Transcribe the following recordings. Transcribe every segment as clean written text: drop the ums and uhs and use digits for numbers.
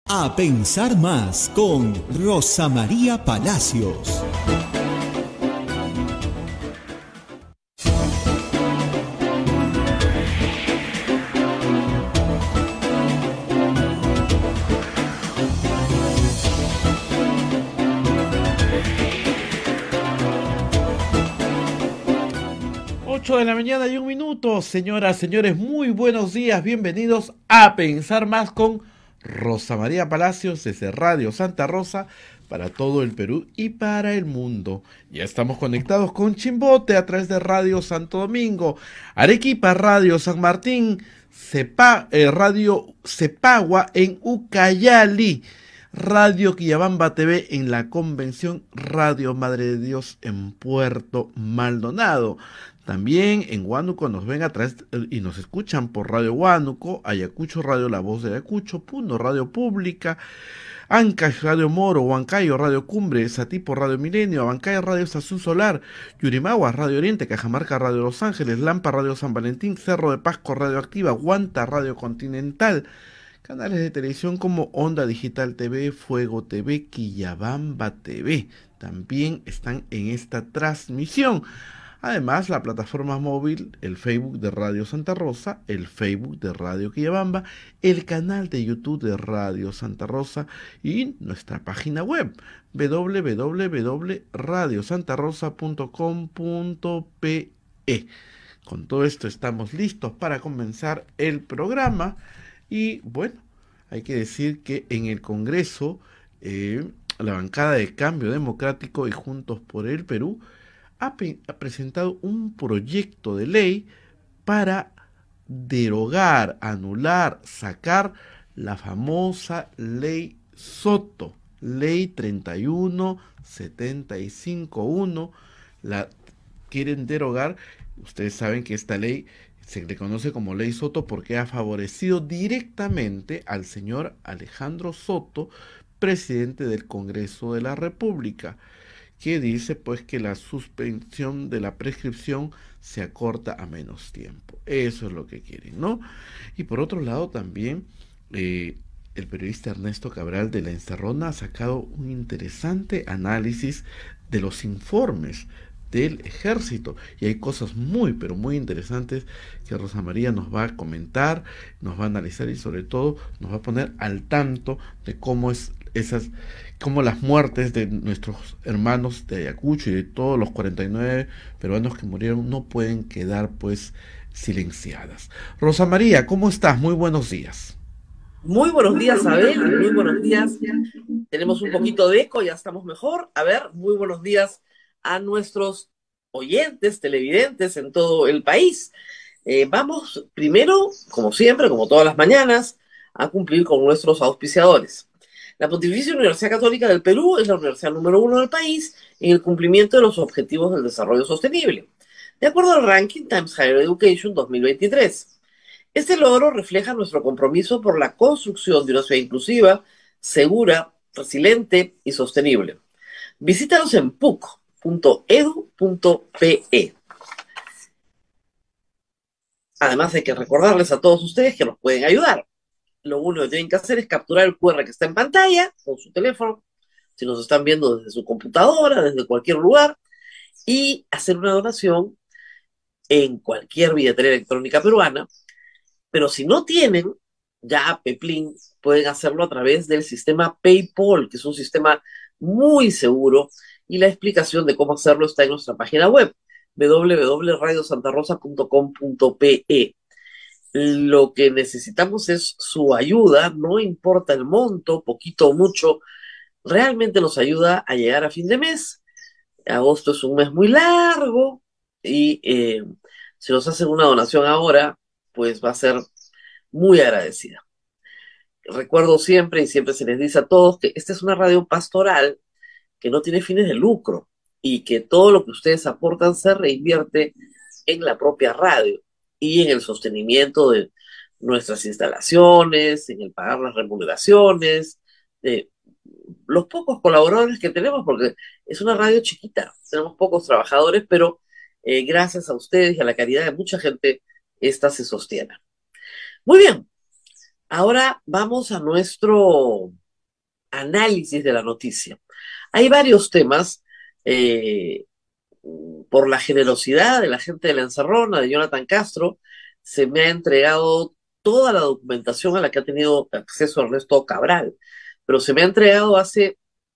A pensar más con Rosa María Palacios. De la mañana y 1 minuto, señoras, señores, muy buenos días, bienvenidos a Pensar Más con Rosa María Palacios desde Radio Santa Rosa para todo el Perú y para el mundo. Ya estamos conectados con Chimbote a través de Radio Santo Domingo, Arequipa, Radio San Martín, Radio Cepagua en Ucayali, Radio Quillabamba TV en la Convención, Radio Madre de Dios en Puerto Maldonado. También en Huánuco nos ven a través y nos escuchan por Radio Huánuco, Ayacucho Radio La Voz de Ayacucho, Puno Radio Pública, Ancash Radio Moro, Huancayo Radio Cumbre, Satipo Radio Milenio, Abancay Radio Estación Solar, Yurimaguas Radio Oriente, Cajamarca Radio Los Ángeles, Lampa Radio San Valentín, Cerro de Pasco Radio Activa, Huanta Radio Continental, canales de televisión como Onda Digital TV, Fuego TV, Quillabamba TV, también están en esta transmisión. Además, la plataforma móvil, el Facebook de Radio Santa Rosa, el Facebook de Radio Quillabamba, el canal de YouTube de Radio Santa Rosa y nuestra página web www.radiosantarosa.com.pe. Con todo esto estamos listos para comenzar el programa y bueno, hay que decir que en el Congreso, la bancada de Cambio Democrático y Juntos por el Perú ha presentado un proyecto de ley para derogar, anular, sacar la famosa ley Soto, ley 31751, la quieren derogar. Ustedes saben que esta ley se le conoce como ley Soto porque ha favorecido directamente al señor Alejandro Soto, presidente del Congreso de la República, que dice pues que la suspensión de la prescripción se acorta a menos tiempo. Eso es lo que quieren, ¿no? Y por otro lado también el periodista Ernesto Cabral de La Encerrona ha sacado un interesante análisis de los informes del ejército y hay cosas muy pero muy interesantes que Rosa María nos va a comentar, nos va a analizar y sobre todo nos va a poner al tanto de cómo las muertes de nuestros hermanos de Ayacucho y de todos los 49 peruanos que murieron no pueden quedar pues silenciadas. Rosa María, ¿cómo estás? Muy buenos días. Muy buenos días, Abel, muy buenos días. Tenemos un poquito de eco, ya estamos mejor. A ver, muy buenos días a nuestros oyentes, televidentes en todo el país. Vamos primero, como siempre, como todas las mañanas, a cumplir con nuestros auspiciadores. La Pontificia Universidad Católica del Perú es la universidad número 1 del país en el cumplimiento de los objetivos del desarrollo sostenible, de acuerdo al ranking Times Higher Education 2023. Este logro refleja nuestro compromiso por la construcción de una ciudad inclusiva, segura, resiliente y sostenible. Visítanos en puc.edu.pe. Además, hay que recordarles a todos ustedes que nos pueden ayudar. Lo único que tienen que hacer es capturar el QR que está en pantalla con su teléfono, si nos están viendo desde su computadora, desde cualquier lugar, y hacer una donación en cualquier billetera electrónica peruana. Pero si no tienen ya Peplin, pueden hacerlo a través del sistema PayPal, que es un sistema muy seguro, y la explicación de cómo hacerlo está en nuestra página web, www.radiosantarosa.com.pe. Lo que necesitamos es su ayuda, no importa el monto, poquito o mucho, realmente nos ayuda a llegar a fin de mes. Agosto es un mes muy largo y si nos hacen una donación ahora, pues va a ser muy agradecida. Recuerdo siempre y siempre se les dice a todos que esta es una radio pastoral que no tiene fines de lucro y que todo lo que ustedes aportan se reinvierte en la propia radio y en el sostenimiento de nuestras instalaciones, en el pagar las remuneraciones, de los pocos colaboradores que tenemos, porque es una radio chiquita, tenemos pocos trabajadores, pero gracias a ustedes y a la caridad de mucha gente, esta se sostiene. Muy bien, Ahora vamos a nuestro análisis de la noticia. Hay varios temas, eh, por la generosidad de la gente de la Encerrona, de Jonathan Castro, se me ha entregado toda la documentación a la que ha tenido acceso Ernesto Cabral, pero se me ha entregado hace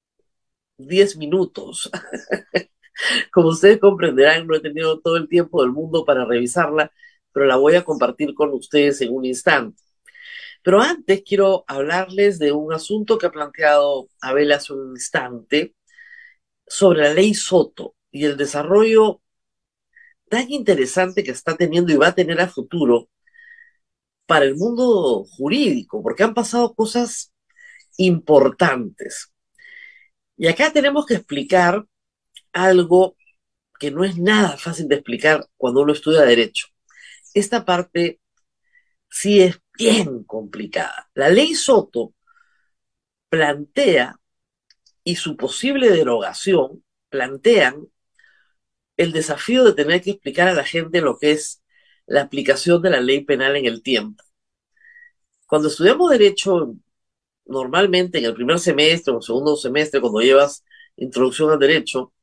10 minutos. Como ustedes comprenderán, no he tenido todo el tiempo del mundo para revisarla, pero la voy a compartir con ustedes en un instante. Pero antes quiero hablarles de un asunto que ha planteado Abel hace un instante sobre la ley Soto y el desarrollo tan interesante que está teniendo y va a tener a futuro para el mundo jurídico, porque han pasado cosas importantes. Y acá tenemos que explicar algo que no es nada fácil de explicar cuando uno estudia derecho. Esta parte sí es bien complicada. La ley Soto plantea, y su posible derogación plantean el desafío de tener que explicar a la gente lo que es la aplicación de la ley penal en el tiempo. Cuando estudiamos derecho, normalmente en el primer semestre o segundo semestre, cuando llevas introducción al derecho,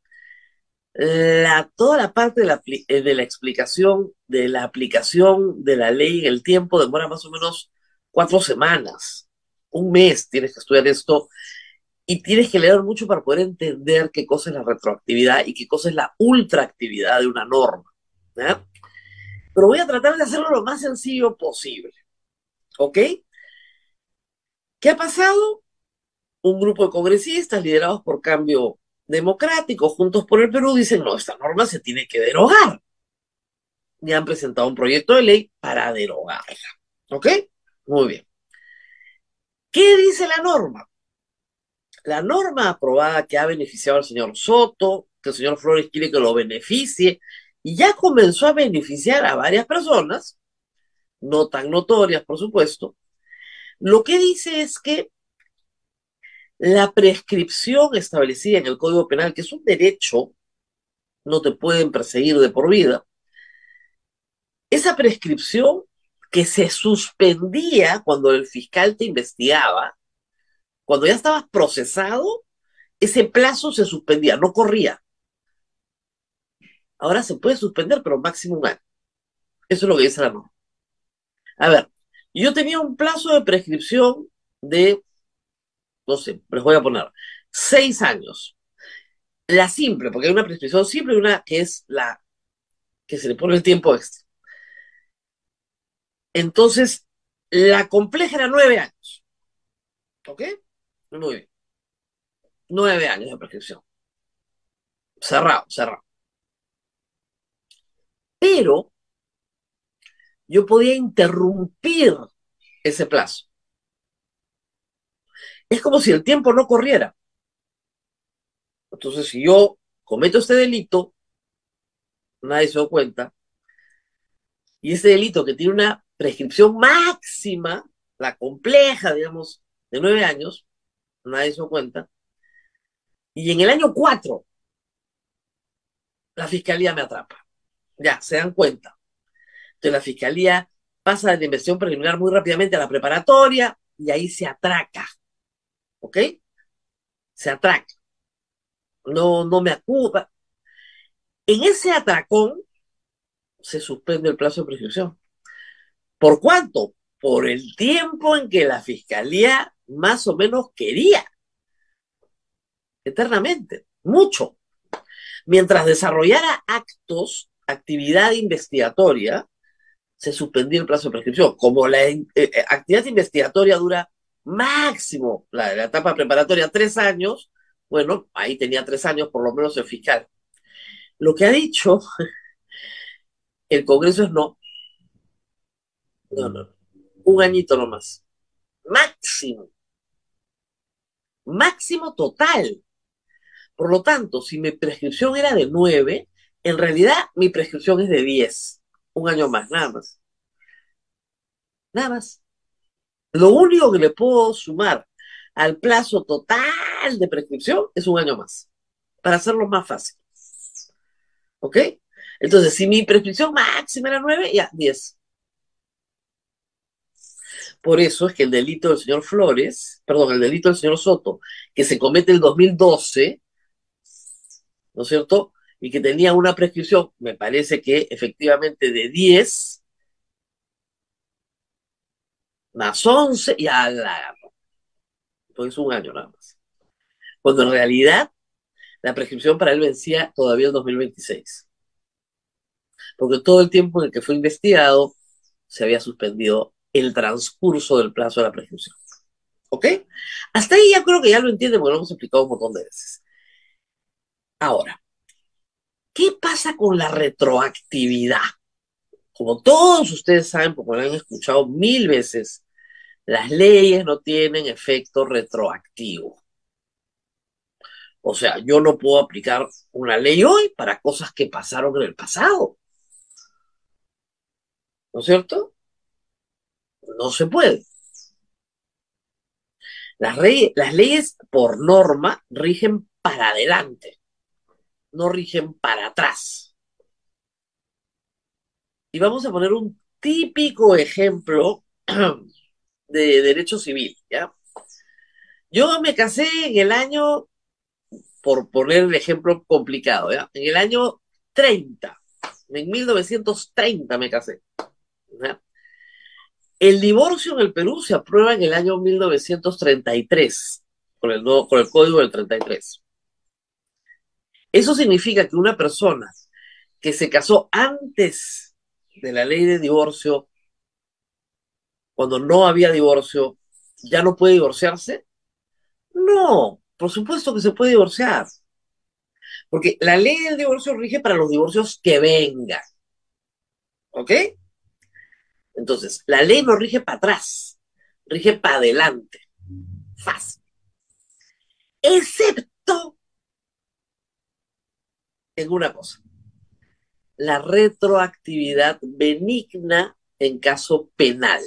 toda la parte de la explicación de la aplicación de la ley en el tiempo demora más o menos 4 semanas, un mes tienes que estudiar esto y tienes que leer mucho para poder entender qué cosa es la retroactividad y qué cosa es la ultraactividad de una norma, ¿ya? Pero voy a tratar de hacerlo lo más sencillo posible, ¿ok? ¿Qué ha pasado? Un grupo de congresistas liderados por Cambio Democrático, Juntos por el Perú, dicen, no, esta norma se tiene que derogar. Y han presentado un proyecto de ley para derogarla. ¿Ok? Muy bien. ¿Qué dice la norma? La norma aprobada que ha beneficiado al señor Soto, que el señor Flores quiere que lo beneficie, y ya comenzó a beneficiar a varias personas, no tan notorias, por supuesto. Lo que dice es que la prescripción establecida en el Código Penal, que es un derecho, no te pueden perseguir de por vida, esa prescripción que se suspendía cuando el fiscal te investigaba, cuando ya estabas procesado, ese plazo se suspendía, no corría. Ahora se puede suspender, pero máximo un año. Eso es lo que dice la norma. A ver, yo tenía un plazo de prescripción de, no sé, les voy a poner 6 años. La simple, porque hay una prescripción simple y una que es la que se le pone el tiempo extra. Entonces, la compleja era 9 años. ¿Ok? Muy bien. 9 años de prescripción. Cerrado, cerrado. Pero yo podía interrumpir ese plazo. Es como si el tiempo no corriera. Entonces, si yo cometo este delito, nadie se da cuenta, y ese delito que tiene una prescripción máxima, la compleja, digamos, de 9 años, nadie se da cuenta, y en el año 4, la fiscalía me atrapa. Ya, se dan cuenta. Entonces, la fiscalía pasa de la investigación preliminar muy rápidamente a la preparatoria, y ahí se atraca. ¿Ok? Se atraca. No, no me acusa. En ese atracón se suspende el plazo de prescripción. ¿Por cuánto? Por el tiempo en que la fiscalía más o menos quería. Eternamente. Mucho. Mientras desarrollara actividad investigatoria, se suspendía el plazo de prescripción. Como la actividad investigatoria dura máximo, la etapa preparatoria, 3 años, bueno, ahí tenía 3 años por lo menos el fiscal. Lo que ha dicho el Congreso es no, no, no, un añito nomás. Máximo, máximo total. Por lo tanto, si mi prescripción era de 9, en realidad mi prescripción es de 10. Un año más, nada más. Nada más. Lo único que le puedo sumar al plazo total de prescripción es un año más, para hacerlo más fácil. ¿Ok? Entonces, si mi prescripción máxima era 9, ya, 10. Por eso es que el delito del señor Flores, perdón, el delito del señor Soto, que se comete el 2012, ¿no es cierto? Y que tenía una prescripción, me parece que efectivamente de 10 más 11, ya la agarró. Pues un año nada más. Cuando en realidad la prescripción para él vencía todavía en 2026. Porque todo el tiempo en el que fue investigado se había suspendido el transcurso del plazo de la prescripción. ¿Ok? Hasta ahí ya creo que ya lo entienden porque lo hemos explicado un montón de veces. Ahora, ¿qué pasa con la retroactividad? Como todos ustedes saben, porque lo han escuchado 1000 veces, las leyes no tienen efecto retroactivo. O sea, yo no puedo aplicar una ley hoy para cosas que pasaron en el pasado. ¿No es cierto? No se puede. Las leyes, por norma, rigen para adelante, no rigen para atrás. Y vamos a poner un típico ejemplo de derecho civil, ¿ya? Yo me casé en el año, por poner el ejemplo complicado, ¿ya? En el año 30, en 1930 me casé, ¿ya? El divorcio en el Perú se aprueba en el año 1933, con el código del 33. Eso significa que una persona que se casó antes de la ley de divorcio, cuando no había divorcio, ¿ya no puede divorciarse? No, por supuesto que se puede divorciar, porque la ley del divorcio rige para los divorcios que vengan, ¿ok? Entonces, la ley no rige para atrás, rige para adelante, fácil, excepto en una cosa, la retroactividad benigna en caso penal.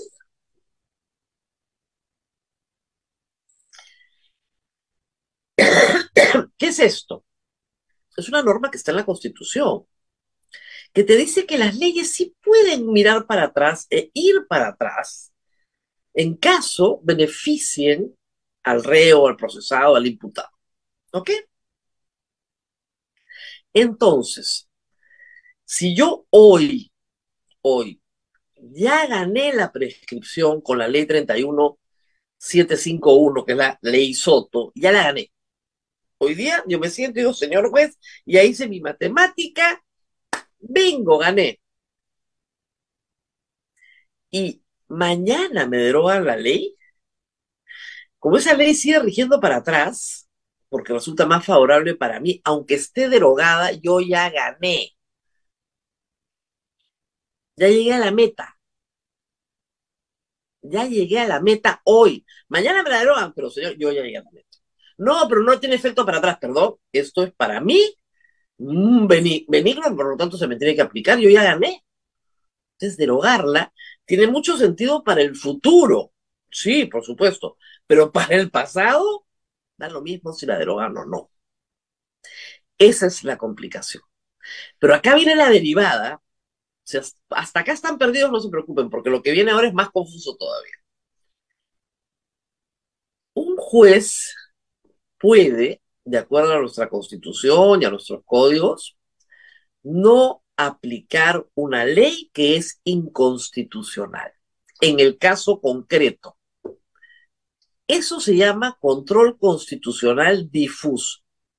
¿Qué es esto? Es una norma que está en la Constitución, que te dice que las leyes sí pueden mirar para atrás e ir para atrás en caso beneficien al reo, al procesado, al imputado. ¿Ok? Entonces, si yo hoy, ya gané la prescripción con la ley 31751, que es la ley Soto, ya la gané. Hoy día yo me siento y digo, señor juez, ya hice mi matemática, bingo, gané. Y mañana me derogan la ley. Como esa ley sigue rigiendo para atrás, porque resulta más favorable para mí, aunque esté derogada, yo ya gané. Ya llegué a la meta. Ya llegué a la meta hoy. Mañana me la derogan, pero señor, yo ya llegué a la meta. No, pero no tiene efecto para atrás, perdón. Esto es para mí benigno, por lo tanto se me tiene que aplicar. Yo ya gané. Entonces, derogarla tiene mucho sentido para el futuro. Sí, por supuesto. Pero para el pasado, da lo mismo si la derogan o no. Esa es la complicación. Pero acá viene la derivada. O sea, hasta acá están perdidos, no se preocupen, porque lo que viene ahora es más confuso todavía. Un juez puede, de acuerdo a nuestra constitución y a nuestros códigos, no aplicar una ley que es inconstitucional. En el caso concreto, eso se llama control constitucional difuso.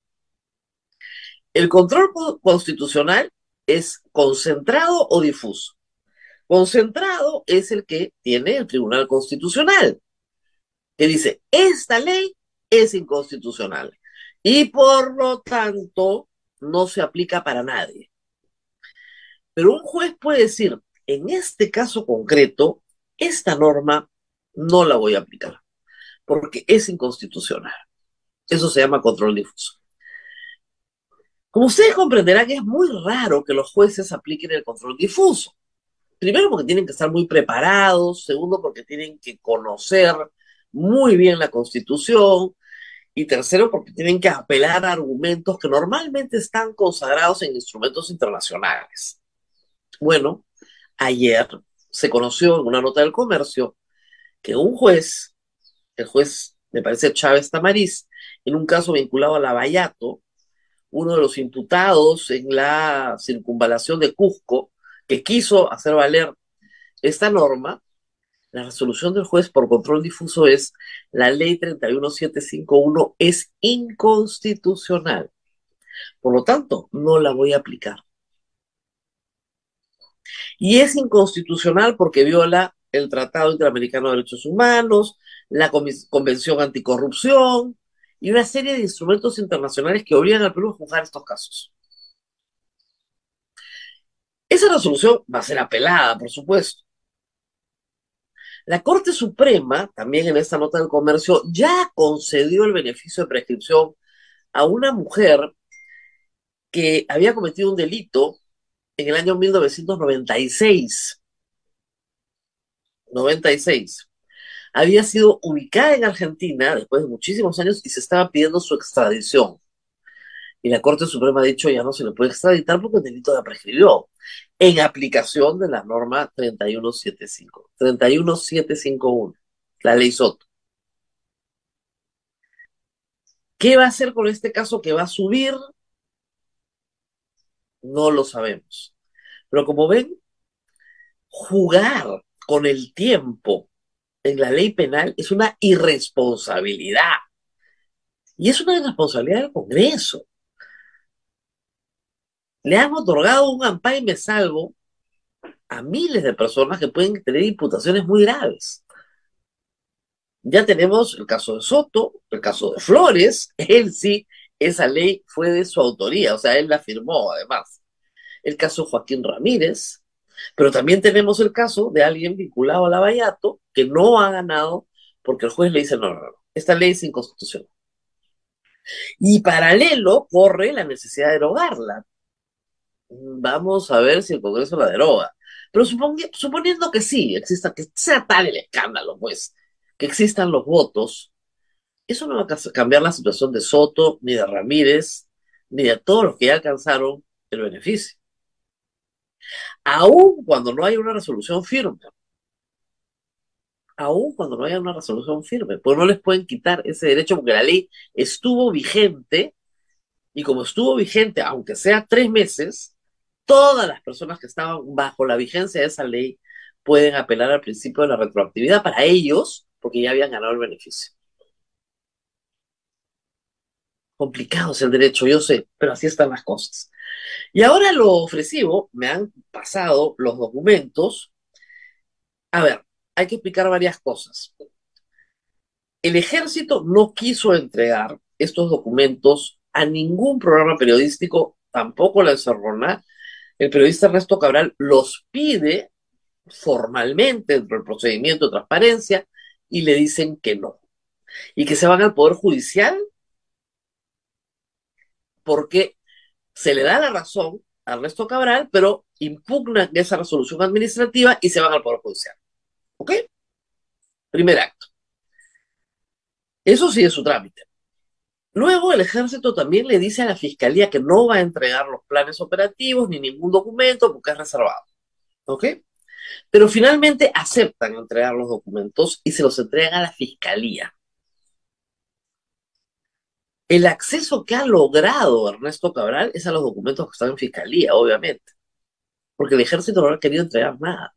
El control constitucional es concentrado o difuso. Concentrado es el que tiene el Tribunal Constitucional, que dice, esta ley es inconstitucional y por lo tanto no se aplica para nadie. Pero un juez puede decir, en este caso concreto, esta norma no la voy a aplicar porque es inconstitucional. Eso se llama control difuso. Como ustedes comprenderán, es muy raro que los jueces apliquen el control difuso. Primero porque tienen que estar muy preparados, segundo porque tienen que conocer muy bien la Constitución, y tercero porque tienen que apelar a argumentos que normalmente están consagrados en instrumentos internacionales. Bueno, ayer se conoció en una nota del Comercio que un juez, el juez, me parece Chávez Tamariz, en un caso vinculado a Lavallato, uno de los imputados en la circunvalación de Cusco, que quiso hacer valer esta norma, la resolución del juez por control difuso es: la ley 31751 es inconstitucional. Por lo tanto, no la voy a aplicar. Y es inconstitucional porque viola el Tratado Interamericano de Derechos Humanos, la Convención Anticorrupción y una serie de instrumentos internacionales que obligan al Perú a juzgar estos casos. Esa resolución va a ser apelada, por supuesto. La Corte Suprema, también en esta nota del comercio, ya concedió el beneficio de prescripción a una mujer que había cometido un delito en el año 1996. 96. Había sido ubicada en Argentina después de muchísimos años y se estaba pidiendo su extradición. Y la Corte Suprema ha dicho ya no se le puede extraditar porque el delito ya prescribió, en aplicación de la norma 31755, 31751, la ley Soto. ¿Qué va a hacer con este caso que va a subir? No lo sabemos. Pero como ven, jugar con el tiempo en la ley penal es una irresponsabilidad. Y es una irresponsabilidad del Congreso. Le han otorgado un amparo y me salvo a miles de personas que pueden tener imputaciones muy graves. Ya tenemos el caso de Soto, el caso de Flores, él sí, esa ley fue de su autoría, o sea, él la firmó además. El caso de Joaquín Ramírez, pero también tenemos el caso de alguien vinculado a Lavallato que no ha ganado porque el juez le dice no, esta ley es inconstitucional. Y paralelo corre la necesidad de derogarla. Vamos a ver si el Congreso la deroga. Pero suponiendo que sí, que sea tal el escándalo, pues, que existan los votos, eso no va a cambiar la situación de Soto, ni de Ramírez, ni de todos los que ya alcanzaron el beneficio. Aún cuando no hay una resolución firme, pues no les pueden quitar ese derecho porque la ley estuvo vigente y como estuvo vigente, aunque sea 3 meses, todas las personas que estaban bajo la vigencia de esa ley pueden apelar al principio de la retroactividad para ellos porque ya habían ganado el beneficio. Complicado es el derecho, yo sé, pero así están las cosas. Y ahora lo ofrecido, me han pasado los documentos. A ver, hay que explicar varias cosas. El ejército no quiso entregar estos documentos a ningún programa periodístico, tampoco la Encerrona. El periodista Ernesto Cabral los pide formalmente dentro del procedimiento de transparencia y le dicen que no. Y que se van al Poder Judicial porque se le da la razón a Ernesto Cabral, pero impugnan esa resolución administrativa y se van al Poder Judicial. ¿Ok? Primer acto. Eso sí es su trámite. Luego el ejército también le dice a la fiscalía que no va a entregar los planes operativos ni ningún documento porque es reservado. ¿Ok? Pero finalmente aceptan entregar los documentos y se los entregan a la fiscalía. El acceso que ha logrado Ernesto Cabral es a los documentos que están en fiscalía, obviamente, porque el ejército no ha querido entregar nada.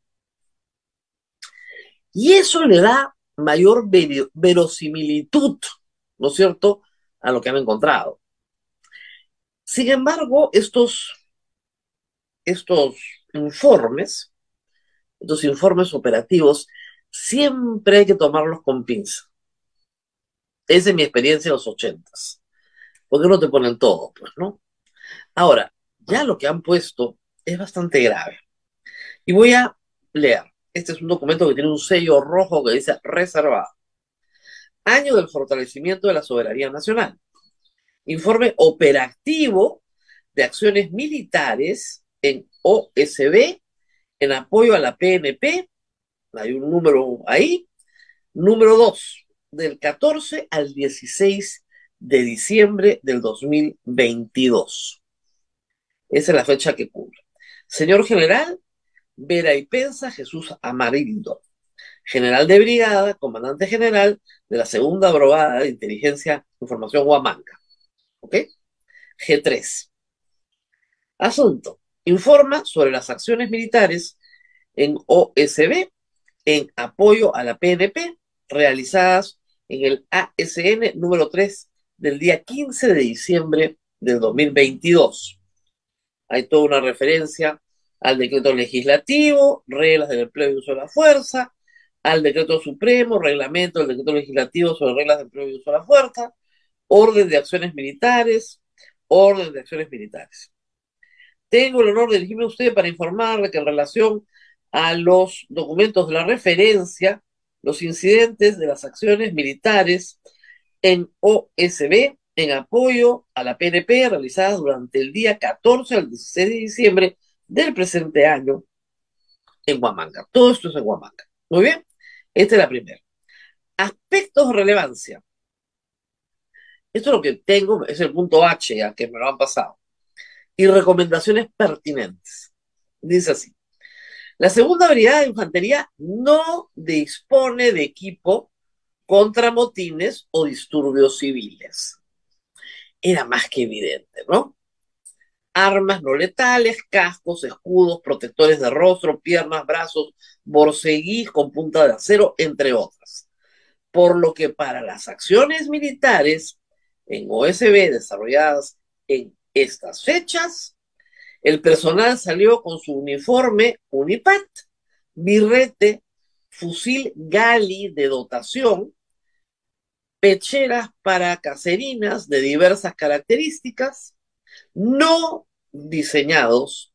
Y eso le da mayor verosimilitud, ¿no es cierto?, a lo que han encontrado. Sin embargo, estos informes, estos informes operativos, siempre hay que tomarlos con pinza. Esa es mi experiencia en los 80s. ¿Por qué no te ponen todo, pues, no? Ahora, ya lo que han puesto es bastante grave. Y voy a leer. Este es un documento que tiene un sello rojo que dice reservado. Año del fortalecimiento de la soberanía nacional. Informe operativo de acciones militares en OSB en apoyo a la PNP. Hay un número ahí. Número 2, del 14 al 16 de diciembre del 2022. Esa es la fecha que cubre. Señor General, Vera y Pensa Jesús Amarildo, general de brigada, comandante general de la segunda brigada de inteligencia e información Huamanga. ¿Ok? G3. Asunto. Informa sobre las acciones militares en OSB en apoyo a la PNP realizadas en el ASN número 3 del día 15 de diciembre del 2022. Hay toda una referencia al decreto legislativo, reglas del empleo y uso de la fuerza, al decreto supremo, reglamento del decreto legislativo sobre reglas de empleo y uso de la fuerza, orden de acciones militares, orden de acciones militares. Tengo el honor de dirigirme a usted para informarle que en relación a los documentos de la referencia, los incidentes de las acciones militares en OSB en apoyo a la PNP realizadas durante el día 14 al 16 de diciembre del presente año en Huamanga. Todo esto es en Huamanga. Muy bien, esta es la primera. Aspectos de relevancia. Esto es lo que tengo, es el punto H, ya que me lo han pasado. Y recomendaciones pertinentes. Dice así. La segunda brigada de infantería no dispone de equipo contra motines o disturbios civiles. Era más que evidente, ¿no? Armas no letales, cascos, escudos, protectores de rostro, piernas, brazos, borceguís con punta de acero, entre otras. Por lo que para las acciones militares en OSB desarrolladas en estas fechas, el personal salió con su uniforme Unipat, birrete, fusil Gali de dotación, pecheras para caserinas de diversas características, no diseñados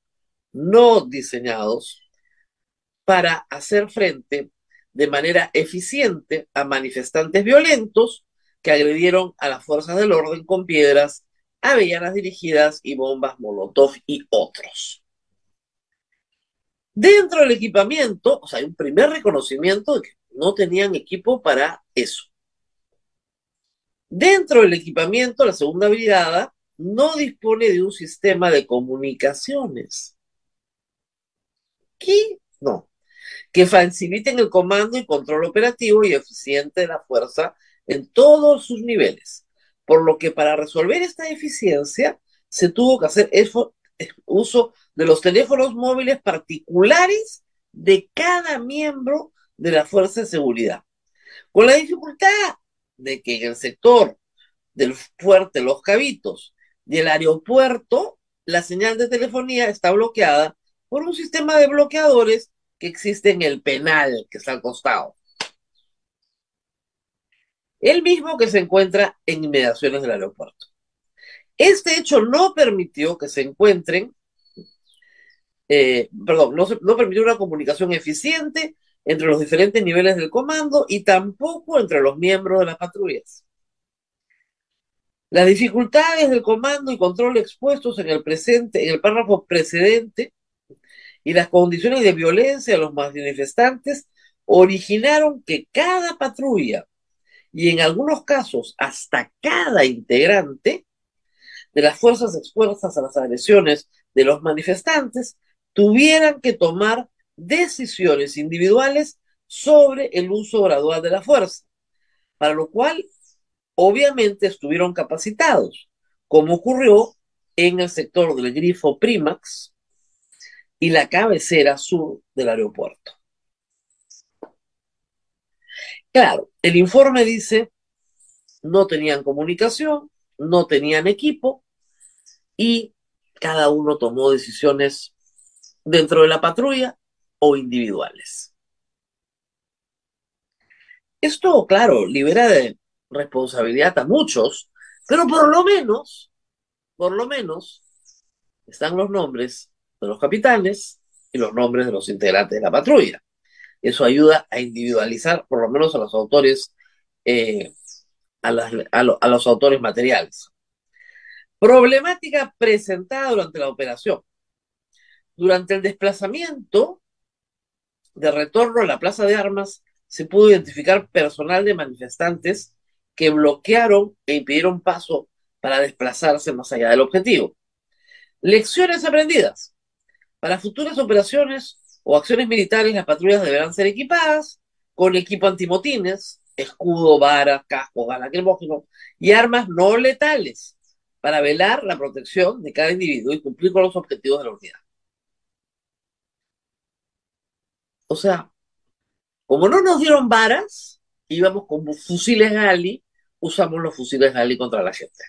para hacer frente de manera eficiente a manifestantes violentos que agredieron a las fuerzas del orden con piedras, avellanas dirigidas y bombas Molotov y otros. Dentro del equipamiento, o sea, hay un primer reconocimiento de que no tenían equipo para eso. Dentro del equipamiento, la segunda brigada no dispone de un sistema de comunicaciones. ¿Qué? No. Que faciliten el comando y control operativo y eficiente de la fuerza en todos sus niveles. Por lo que para resolver esta deficiencia se tuvo que hacer uso de los teléfonos móviles particulares de cada miembro de la fuerza de seguridad. Con la dificultad de que en el sector del fuerte Los Cabitos y el aeropuerto, la señal de telefonía está bloqueada por un sistema de bloqueadores que existe en el penal, que está al costado. El mismo que se encuentra en inmediaciones del aeropuerto. Este hecho no permitió que se encuentren, no permitió una comunicación eficiente entre los diferentes niveles del comando y tampoco entre los miembros de las patrullas. Las dificultades del comando y control expuestos en el párrafo precedente y las condiciones de violencia de los manifestantes originaron que cada patrulla y en algunos casos hasta cada integrante de las fuerzas expuestas a las agresiones de los manifestantes tuvieran que tomar decisiones individuales sobre el uso gradual de la fuerza, para lo cual obviamente estuvieron capacitados, como ocurrió en el sector del Grifo Prímax y la cabecera sur del aeropuerto. Claro, el informe dice, no tenían comunicación, no tenían equipo y cada uno tomó decisiones dentro de la patrulla o individuales. Esto, claro, libera de responsabilidad a muchos, pero por lo menos, están los nombres de los capitanes y los nombres de los integrantes de la patrulla. Eso ayuda a individualizar, por lo menos a los autores, a los autores materiales. Problemática presentada durante la operación. Durante el desplazamiento de retorno a la plaza de armas, se pudo identificar personal de manifestantes que bloquearon e impidieron paso para desplazarse más allá del objetivo. Lecciones aprendidas. Para futuras operaciones o acciones militares, las patrullas deberán ser equipadas con equipo antimotines, escudo, varas, casco, gas lacrimógeno y armas no letales para velar la protección de cada individuo y cumplir con los objetivos de la unidad. O sea, como no nos dieron varas, íbamos con fusiles Gali, usamos los fusiles Gali contra la gente.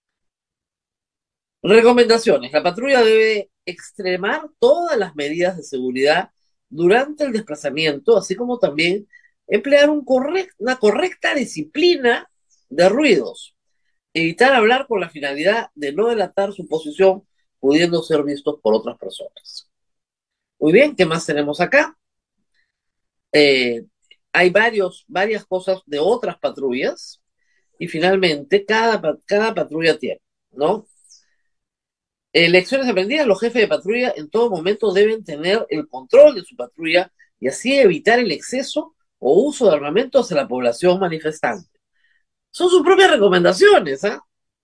Recomendaciones. La patrulla debe extremar todas las medidas de seguridad durante el desplazamiento, así como también emplear una correcta disciplina de ruidos. Evitar hablar con la finalidad de no delatar su posición, pudiendo ser vistos por otras personas. Muy bien, ¿qué más tenemos acá? Eh, Hay varias cosas de otras patrullas y finalmente cada patrulla tiene, ¿no? Lecciones aprendidas, los jefes de patrulla en todo momento deben tener el control de su patrulla y así evitar el exceso o uso de armamento hacia la población manifestante. Son sus propias recomendaciones, ¿ah?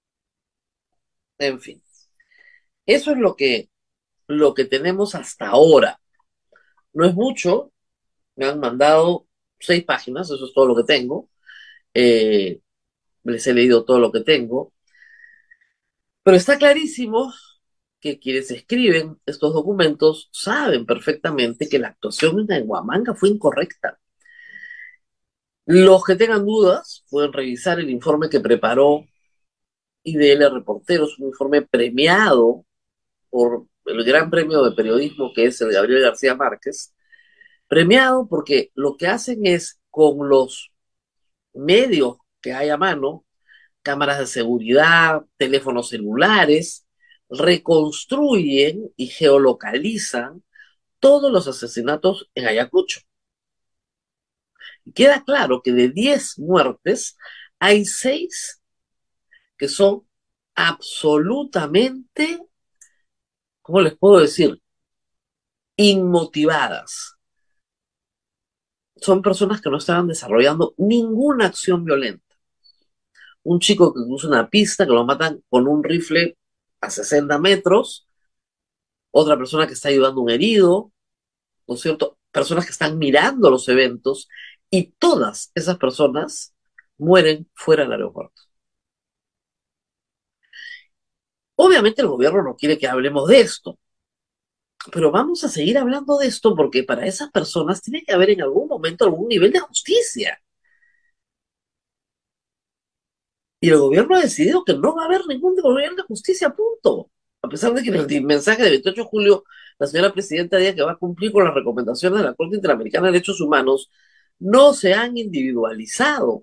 En fin, eso es lo que tenemos hasta ahora. No es mucho, me han mandado 6 páginas, eso es todo lo que tengo. Eh, Les he leído todo lo que tengo, pero está clarísimo que quienes escriben estos documentos saben perfectamente que la actuación en Huamanga fue incorrecta. Los que tengan dudas pueden revisar el informe que preparó IDL Reporteros, un informe premiado por el Gran Premio de Periodismo que es el Gabriel García Márquez, premiado porque lo que hacen es con los medios que hay a mano, cámaras de seguridad, teléfonos celulares, reconstruyen y geolocalizan todos los asesinatos en Ayacucho. Y queda claro que de 10 muertes, hay 6 que son absolutamente, ¿cómo les puedo decir? Inmotivadas. Son personas que no estaban desarrollando ninguna acción violenta. Un chico que cruza una pista, que lo matan con un rifle a 60 metros, otra persona que está ayudando a un herido, ¿no es cierto? Personas que están mirando los eventos y todas esas personas mueren fuera del aeropuerto. Obviamente el gobierno no quiere que hablemos de esto, pero vamos a seguir hablando de esto porque para esas personas tiene que haber en algún momento algún nivel de justicia. Y el gobierno ha decidido que no va a haber ningún nivel de justicia, punto. A pesar de que en el mensaje de 28 de julio la señora presidenta diga que va a cumplir con las recomendaciones de la Corte Interamericana de Derechos Humanos, no se han individualizado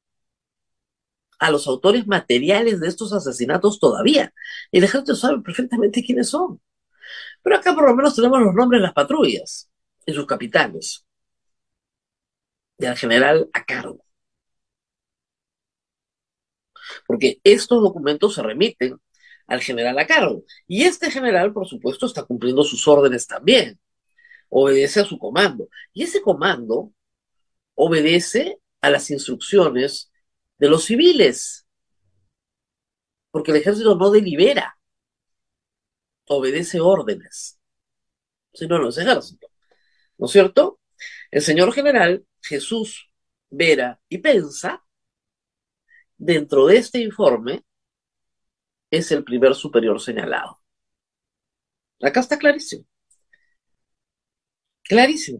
a los autores materiales de estos asesinatos todavía. Y el ejército sabe perfectamente quiénes son. Pero acá por lo menos tenemos los nombres de las patrullas y sus capitanes, del general a cargo. Porque estos documentos se remiten al general a cargo. Y este general, por supuesto, está cumpliendo sus órdenes también. Obedece a su comando. Y ese comando obedece a las instrucciones de los civiles. Porque el ejército no delibera, obedece órdenes. Si no, no es ejército. ¿No es cierto? El señor general Jesús Vera y Pensa, dentro de este informe, es el primer superior señalado. Acá está clarísimo. Clarísimo.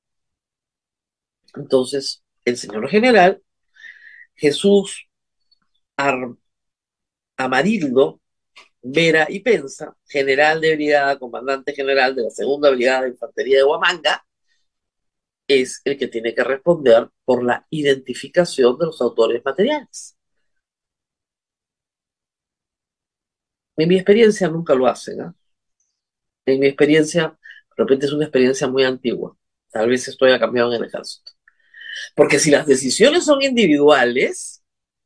Entonces, el señor general Jesús Ar Amarildo Vera y Pensa, general de brigada, comandante general de la segunda brigada de infantería de Huamanga, es el que tiene que responder por la identificación de los autores materiales. En mi experiencia nunca lo hacen, ¿eh? En mi experiencia, de repente es una experiencia muy antigua. Tal vez esto haya cambiado en el ejército. Porque si las decisiones son individuales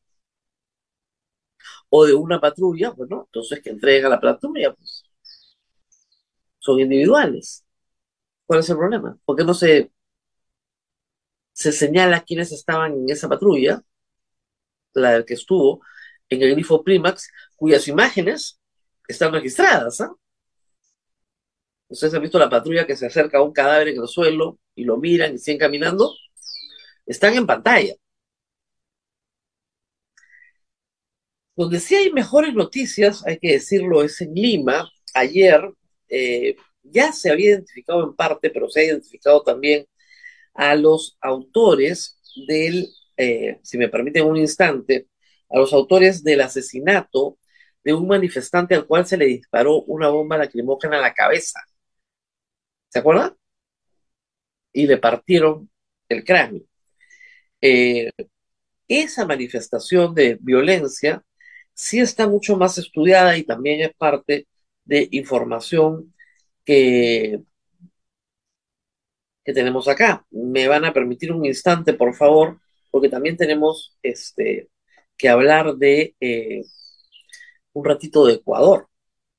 o de una patrulla, bueno, entonces que entreguen a la patrulla, pues son individuales. ¿Cuál es el problema? ¿Por qué no se señala quiénes estaban en esa patrulla, la que estuvo en el grifo Primax, cuyas imágenes están registradas? ¿Ah? ¿Ustedes han visto la patrulla que se acerca a un cadáver en el suelo y lo miran y siguen caminando? están en pantalla. Donde sí hay mejores noticias, hay que decirlo, es en Lima. Ayer ya se había identificado en parte, pero se ha identificado también a los autores si me permiten un instante, a los autores del asesinato de un manifestante al cual se le disparó una bomba lacrimógena a la cabeza. ¿Se acuerdan? Y le partieron el cráneo. Eh, Esa manifestación de violencia sí está mucho más estudiada y también es parte de información que, que tenemos acá. Me van a permitir un instante, por favor, porque también tenemos que hablar de un ratito de Ecuador.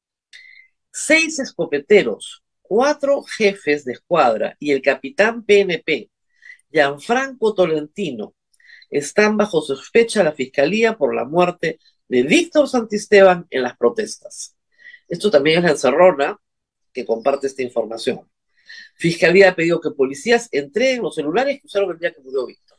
6 escopeteros, 4 jefes de escuadra y el capitán PNP, Gianfranco Tolentino, están bajo sospecha de la Fiscalía por la muerte de Víctor Santisteban en las protestas. Esto también es la encerrona que comparte esta información. Fiscalía ha pedido que policías entreguen los celulares que usaron el día que murió Víctor.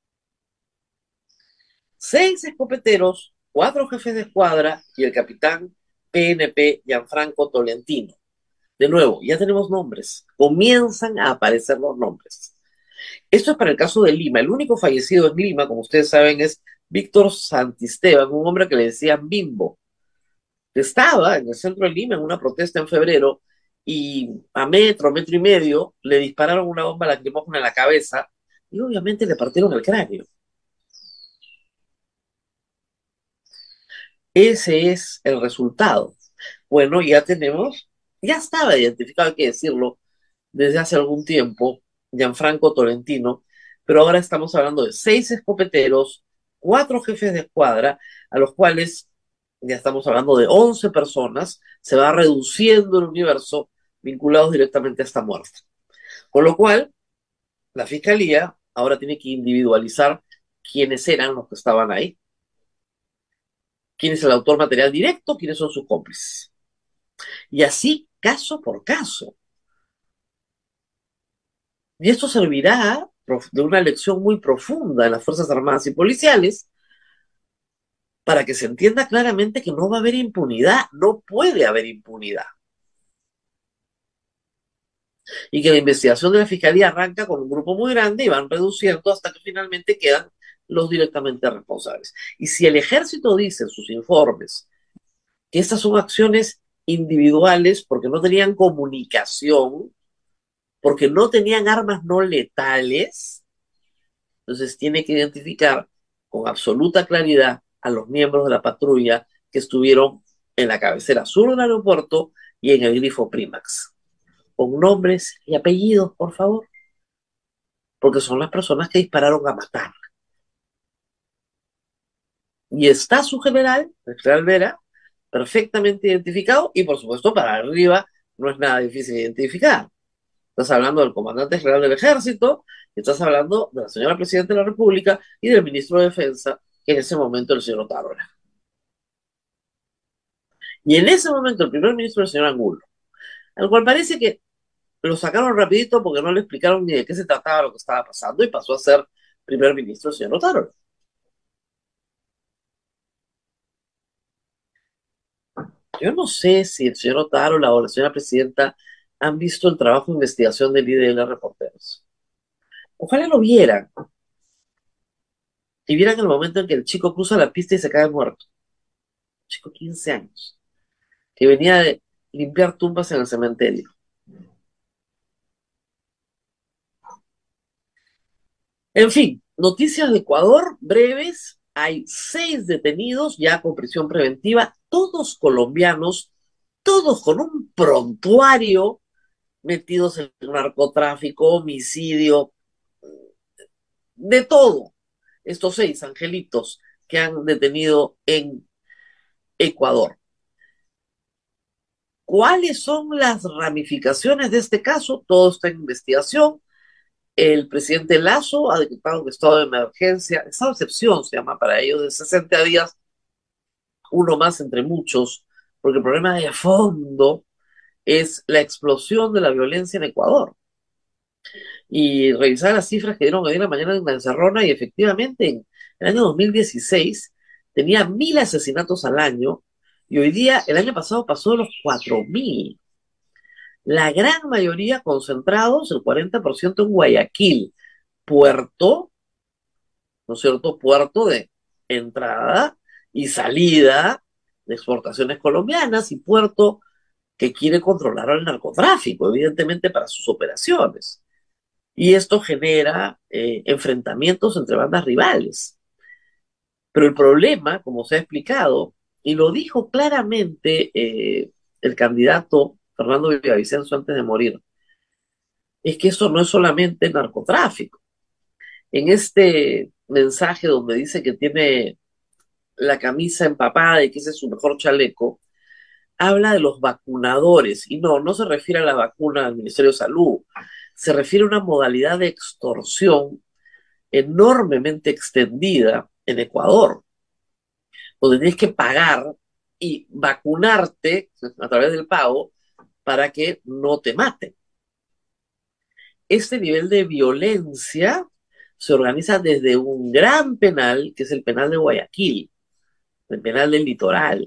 6 escopeteros, 4 jefes de escuadra y el capitán PNP Gianfranco Tolentino. De nuevo, ya tenemos nombres. Comienzan a aparecer los nombres. Esto es para el caso de Lima. El único fallecido en Lima, como ustedes saben, es Víctor Santisteban, un hombre que le decían Bimbo. Estaba en el centro de Lima en una protesta en febrero y a metro y medio, le dispararon una bomba lacrimógena en la cabeza y obviamente le partieron el cráneo. Ese es el resultado. Bueno, ya estaba identificado, hay que decirlo, desde hace algún tiempo, Gianfranco Tolentino, pero ahora estamos hablando de 6 escopeteros, 4 jefes de escuadra, a los cuales ya estamos hablando de 11 personas, se va reduciendo el universo vinculados directamente a esta muerte. Con lo cual, la fiscalía ahora tiene que individualizar quiénes eran los que estaban ahí, quién es el autor material directo, quiénes son sus cómplices. Y así, caso por caso. Y esto servirá de una lección muy profunda en las Fuerzas Armadas y Policiales para que se entienda claramente que no va a haber impunidad, no puede haber impunidad. Y que la investigación de la Fiscalía arranca con un grupo muy grande y van reduciendo hasta que finalmente quedan los directamente responsables. Y si el Ejército dice en sus informes que estas son acciones individuales porque no tenían comunicación, porque no tenían armas no letales, entonces tiene que identificar con absoluta claridad a los miembros de la patrulla que estuvieron en la cabecera sur del aeropuerto y en el grifo Primax. Con nombres y apellidos, por favor, porque son las personas que dispararon a matar. Y está su general, el general Vera, perfectamente identificado y por supuesto para arriba no es nada difícil de identificar. Estás hablando del comandante general del ejército, estás hablando de la señora presidenta de la República y del ministro de Defensa, que en ese momento el señor Otárola. Y en ese momento el primer ministro el señor Angulo, al cual parece que lo sacaron rapidito porque no le explicaron ni de qué se trataba lo que estaba pasando y pasó a ser primer ministro el señor Otárola. Yo no sé si el señor Otárola o la señora presidenta han visto el trabajo de investigación del líder de los reporteros. Ojalá lo vieran y vieran el momento en que el chico cruza la pista y se cae muerto. Un chico de 15 años, que venía de limpiar tumbas en el cementerio. En fin, noticias de Ecuador breves. Hay 6 detenidos ya con prisión preventiva, todos colombianos, todos con un prontuario metidos en narcotráfico, homicidio, de todo. Estos 6 angelitos que han detenido en Ecuador. ¿Cuáles son las ramificaciones de este caso? Todo está en investigación. El presidente Lazo ha decretado un estado de emergencia, estado de excepción se llama para ellos, de 60 días, uno más entre muchos, porque el problema de fondo es la explosión de la violencia en Ecuador. y revisaba las cifras que dieron hoy en la mañana en la encerrona y efectivamente en el año 2016 tenía 1.000 asesinatos al año y hoy día, el año pasado pasó de los 4.000. La gran mayoría concentrados, el 40% en Guayaquil, puerto, ¿no es cierto? Puerto de entrada y salida de exportaciones colombianas y puerto que quiere controlar al narcotráfico, evidentemente para sus operaciones. Y esto genera enfrentamientos entre bandas rivales. Pero el problema, como se ha explicado, y lo dijo claramente el candidato Fernando Villavicencio antes de morir, es que eso no es solamente narcotráfico. En este mensaje donde dice que tiene la camisa empapada y que ese es su mejor chaleco, habla de los vacunadores. Y no, no se refiere a la vacuna del Ministerio de Salud, se refiere a una modalidad de extorsión enormemente extendida en Ecuador, donde tienes que pagar y vacunarte a través del pago para que no te maten. Este nivel de violencia se organiza desde un gran penal, que es el penal de Guayaquil, el penal del litoral.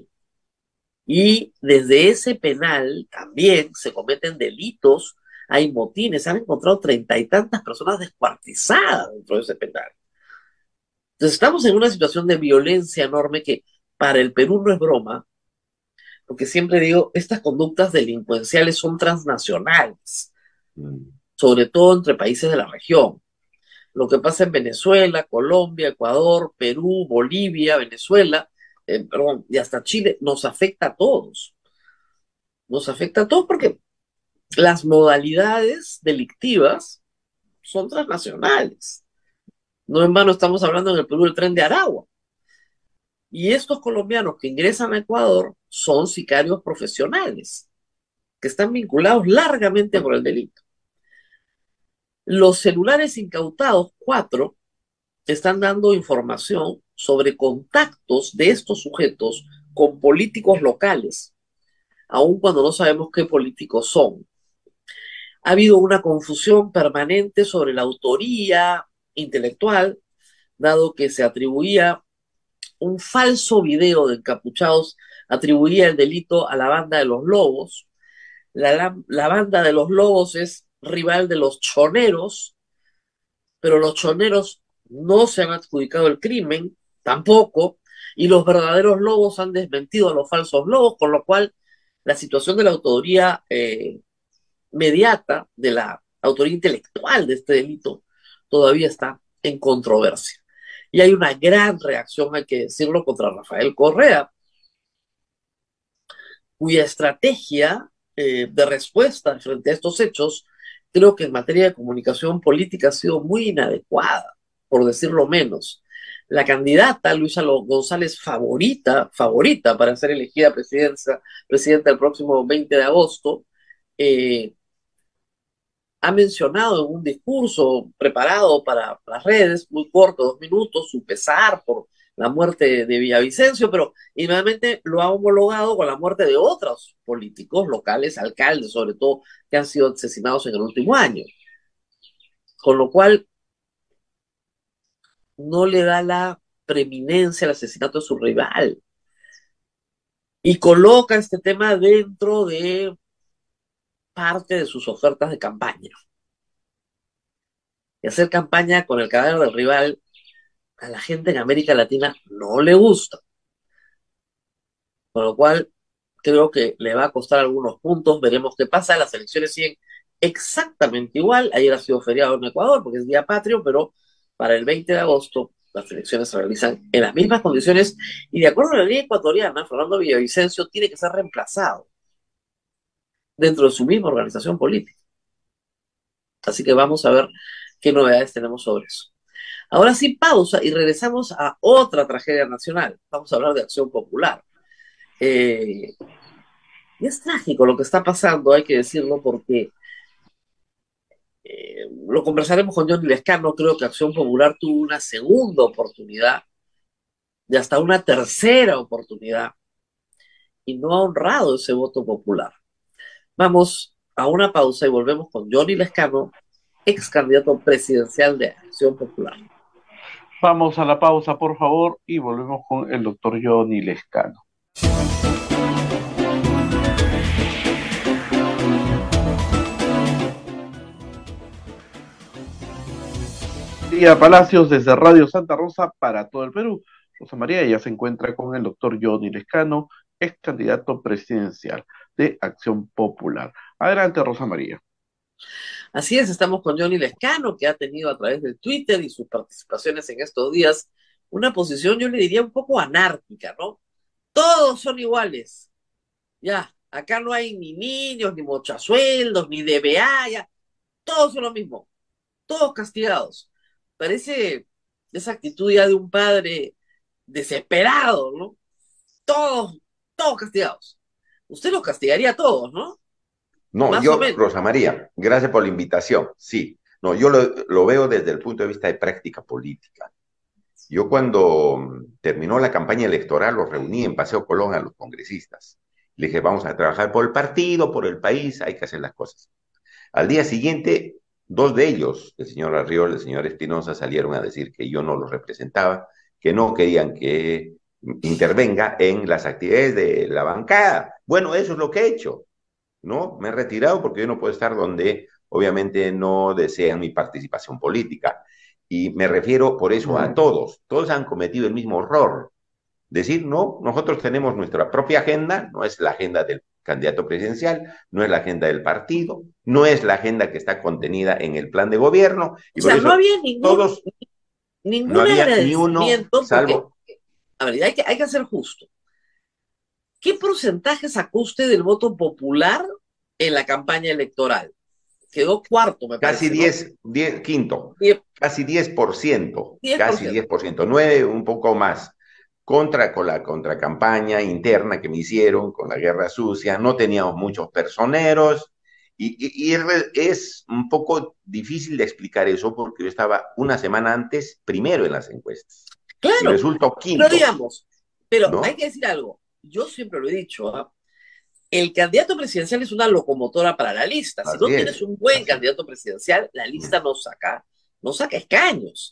Y desde ese penal también se cometen delitos, hay motines, se han encontrado 30 y tantas personas descuartizadas dentro de ese penal. Entonces estamos en una situación de violencia enorme que para el Perú no es broma, porque siempre digo, estas conductas delincuenciales son transnacionales, sobre todo entre países de la región. Lo que pasa en Venezuela, Colombia, Ecuador, Perú, Bolivia, Venezuela, perdón, y hasta Chile, nos afecta a todos. Nos afecta a todos porque las modalidades delictivas son transnacionales. No en vano estamos hablando en el Perú del Tren de Aragua. Y estos colombianos que ingresan a Ecuador son sicarios profesionales, que están vinculados largamente con el delito. Los celulares incautados, 4, están dando información sobre contactos de estos sujetos con políticos locales, aun cuando no sabemos qué políticos son. Ha habido una confusión permanente sobre la autoría intelectual, dado que se atribuía un falso video de encapuchados, atribuía el delito a la banda de los Lobos. La banda de los Lobos es rival de los choneros, pero los choneros no se han adjudicado el crimen, tampoco, y los verdaderos lobos han desmentido a los falsos lobos, con lo cual la situación de la autoría mediata, de la autoría intelectual de este delito, todavía está en controversia. Y hay una gran reacción, hay que decirlo, contra Rafael Correa, cuya estrategia de respuesta frente a estos hechos, creo que en materia de comunicación política ha sido muy inadecuada, por decirlo menos. La candidata Luisa González, favorita para ser elegida presidenta el próximo 20 de agosto, ha mencionado en un discurso preparado para las redes, muy corto, 2 minutos, su pesar por la muerte de Villavicencio, pero inmediatamente lo ha homologado con la muerte de otros políticos locales, alcaldes sobre todo, que han sido asesinados en el último año. Con lo cual, no le da la preeminencia al asesinato de su rival. Y coloca este tema dentro de parte de sus ofertas de campaña. Y hacer campaña con el cadáver del rival a la gente en América Latina no le gusta. Con lo cual, creo que le va a costar algunos puntos. Veremos qué pasa. Las elecciones siguen exactamente igual. Ayer ha sido feriado en Ecuador porque es día patrio, pero para el 20 de agosto las elecciones se realizan en las mismas condiciones y de acuerdo a la ley ecuatoriana, Fernando Villavicencio tiene que ser reemplazado dentro de su misma organización política. Así que vamos a ver qué novedades tenemos sobre eso. Ahora sí, pausa y regresamos a otra tragedia nacional. Vamos a hablar de Acción Popular. Y es trágico lo que está pasando, hay que decirlo, porque lo conversaremos con Johnny Lescano. Creo que Acción Popular tuvo una segunda oportunidad y hasta una tercera oportunidad y no ha honrado ese voto popular. Vamos a una pausa y volvemos con Johnny Lescano ex candidato presidencial de Acción Popular. Vamos a la pausa, por favor, y volvemos con el doctor Johnny Lescano. María Palacios desde Radio Santa Rosa para todo el Perú. Rosa María ya se encuentra con el doctor Johnny Lescano, ex candidato presidencial de Acción Popular. Adelante, Rosa María. Así es, estamos con Johnny Lescano, que ha tenido a través del Twitter y sus participaciones en estos días una posición, yo le diría, un poco anárquica, ¿no? Todos son iguales. Ya, acá no hay ni niños, ni mochasueldos, ni DBA, ya. Todos son lo mismo, todos castigados. Parece esa actitud ya de un padre desesperado, ¿no? Todos, todos castigados. Usted los castigaría a todos, ¿no? No, Más o yo, menos. Rosa María, gracias por la invitación. Sí, no, yo lo veo desde el punto de vista de práctica política. Yo cuando terminó la campaña electoral los reuní en Paseo Colón a los congresistas. Le dije, vamos a trabajar por el partido, por el país, hay que hacer las cosas. Al día siguiente, dos de ellos, el señor Arriola y el señor Espinosa, salieron a decir que yo no los representaba, que no querían que intervenga en las actividades de la bancada. Bueno, eso es lo que he hecho, ¿no? Me he retirado porque yo no puedo estar donde obviamente no desean mi participación política. Y me refiero por eso a todos. Todos han cometido el mismo error. Decir, no, nosotros tenemos nuestra propia agenda, no es la agenda del candidato presidencial, no es la agenda del partido, no es la agenda que está contenida en el plan de gobierno. Y O por sea, no eso había todos, no ningún había ni uno, agradecimiento, porque, salvo... a ver, hay que ser justo. ¿Qué porcentaje sacó usted del voto popular en la campaña electoral? Quedó cuarto, me Casi parece, ¿no? 10 quinto, 10%. casi 10%, 10%. casi 10%, 9, un poco más, con la contracampaña interna que me hicieron, con la guerra sucia, no teníamos muchos personeros, y es un poco difícil de explicar eso porque yo estaba una semana antes primero en las encuestas, y Claro, resultó pero quinto, digamos, pero hay ¿no? que decir algo. Yo siempre lo he dicho, ¿ah? El candidato presidencial es una locomotora para la lista. Si no Así tienes es, un buen así es. candidato presidencial, la lista no saca escaños.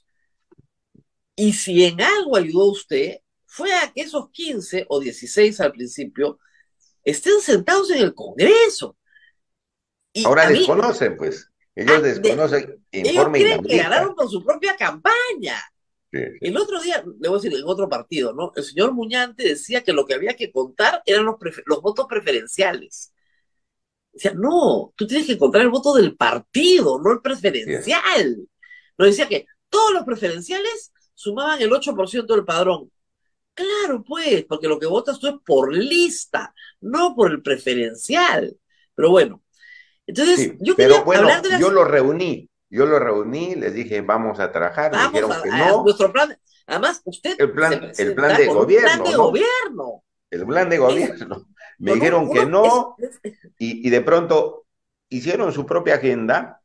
Y si en algo ayudó usted, fue a que esos 15 o 16 al principio estén sentados en el Congreso. Y Ahora a mí, desconocen, pues, ellos desconocen en ellos forma creen que ganaron inaudita. por su propia campaña. Sí, El otro día, le voy a decir, en otro partido, ¿no? El señor Muñante decía que lo que había que contar eran los votos preferenciales. Decía, no, tú tienes que contar el voto del partido, no el sí es. preferencial. Nos decía que todos los preferenciales sumaban el 8% del padrón. Claro, pues, porque lo que votas tú es por lista, no por el preferencial. Pero bueno, entonces Sí, yo pero quería hablar bueno, de las... yo los reuní, les dije, vamos a trabajar, me Vamos dijeron que a no, nuestro plan. Además, usted se el plan presenta de con un plan gobierno, de ¿no? gobierno. El plan de Es, gobierno. Me con dijeron que no, es, y de pronto hicieron su propia agenda,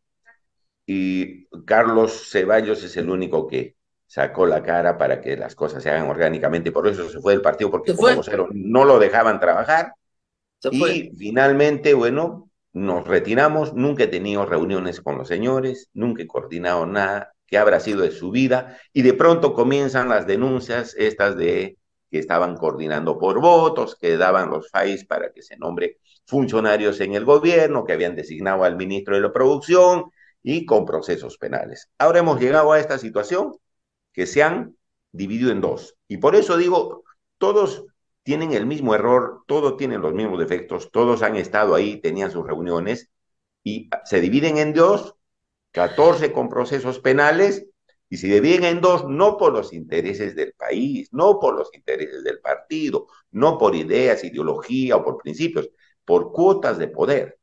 y Carlos Ceballos es el único que sacó la cara para que las cosas se hagan orgánicamente, por eso se fue del partido, porque se como fue, vocero no lo dejaban trabajar. se fue. Y finalmente, bueno, nos retiramos, nunca he tenido reuniones con los señores, nunca he coordinado nada, que habrá sido de su vida, y de pronto comienzan las denuncias estas de que estaban coordinando por votos, que daban los FAIs para que se nombre funcionarios en el gobierno, que habían designado al ministro de la producción y con procesos penales. Ahora hemos llegado a esta situación que se han dividido en dos. Y por eso digo, todos tienen el mismo error, todos tienen los mismos defectos, todos han estado ahí, tenían sus reuniones y se dividen en dos, 14 con procesos penales, y se dividen en dos no por los intereses del país, no por los intereses del partido, no por ideas, ideología o por principios, por cuotas de poder.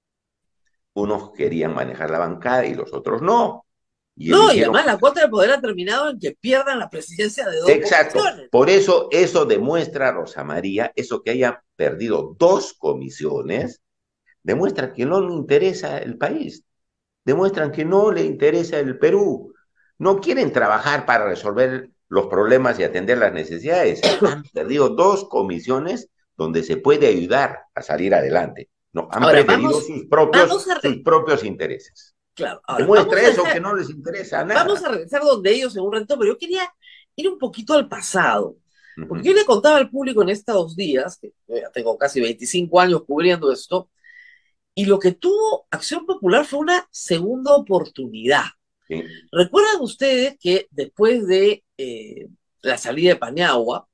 Unos querían manejar la bancada y los otros no. Y No, y eligieron. además la cuota de poder ha terminado en que pierdan la presidencia de dos Exacto. comisiones. Por eso eso demuestra, Rosa María, eso que haya perdido dos comisiones, demuestra que no le interesa el país, demuestran que no le interesa el Perú. No quieren trabajar para resolver los problemas y atender las necesidades. Han perdido dos comisiones donde se puede ayudar a salir adelante. No, han Ahora, preferido vamos a, sus propios intereses. Claro, ahora Demuestra eso, que no les interesa vamos nada. a regresar donde ellos en un ratito, pero yo quería ir un poquito al pasado, porque yo Ujú. le contaba al público en estos días, que yo ya tengo casi 25 años cubriendo esto, y lo que tuvo Acción Popular fue una segunda oportunidad. Sí, ¿Recuerdan ustedes que después de la salida de Paniagua,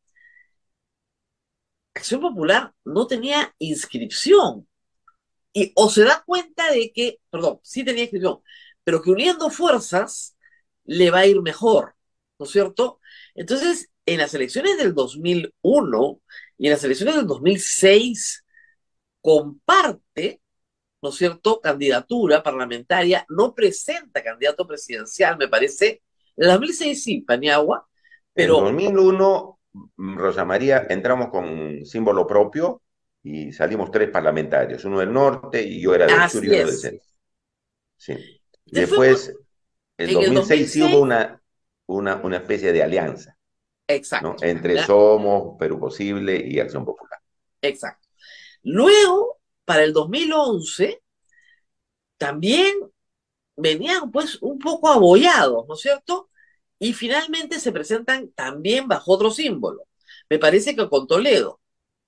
Acción Popular no tenía inscripción? Y o se da cuenta de que, perdón, sí tenía inscripción, pero que uniendo fuerzas le va a ir mejor, ¿no es cierto? Entonces, en las elecciones del 2001 y en las elecciones del 2006 comparte, ¿no es cierto?, candidatura parlamentaria, no presenta candidato presidencial, me parece. En el 2006 sí, Paniagua, en pero 2001, Rosa María, entramos con un símbolo propio y salimos 3 parlamentarios, uno del norte y yo era del sur y así uno del es. centro. Sí. Después fue Después, el en el 2006 sí hubo 2006, una especie de alianza, ¿no? exacto, Entre ¿ya? Somos, Perú Posible y Acción Popular. Exacto. Luego, para el 2011, también venían pues un poco abollados, ¿no es cierto? Y finalmente se presentan también bajo otro símbolo. Me parece que con Toledo.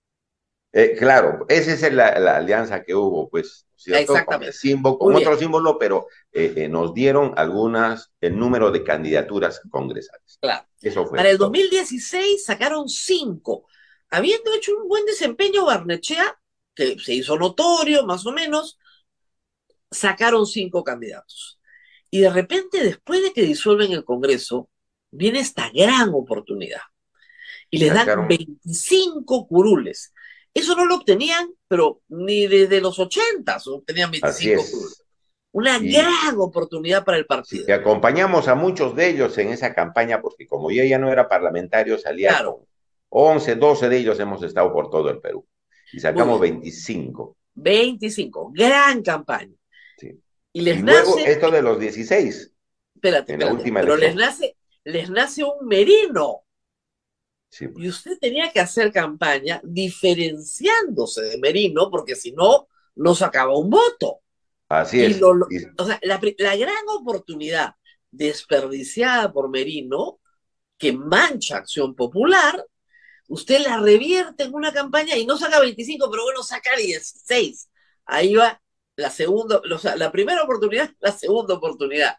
Claro, esa es la alianza que hubo, pues, ¿cierto? Con el Exactamente. símbolo, Muy con bien, otro símbolo, pero nos dieron el número de candidaturas congresales. claro. Eso fue Para el todo. 2016 sacaron 5. Habiendo hecho un buen desempeño Barnechea, que se hizo notorio más o menos, sacaron 5 candidatos. Y de repente, después de que disuelven el Congreso, viene esta gran oportunidad y Y les dan sacaron, 25 curules. Eso no lo obtenían, pero ni desde los 80 obtenían así 25 curules. es. Una Y gran oportunidad para el sí, partido. que acompañamos a muchos de ellos en esa campaña, porque como yo ya no era parlamentario, salía Claro, con 11, 12 de ellos hemos estado por todo el Perú. Y muy sacamos bien. 25. 25, gran campaña. Sí. Y Y les luego nace, esto de los 16 espérate, en la espérate, última pero elección. les nace un merino. Sí, Y pues. usted tenía que hacer campaña diferenciándose de Merino, porque si no, no sacaba un voto. Así Y es. Y o sea, la gran oportunidad desperdiciada por Merino, que mancha Acción Popular, usted la revierte en una campaña y no saca 25, pero bueno, saca 16. Ahí va la segunda, o sea, la primera oportunidad, la segunda oportunidad.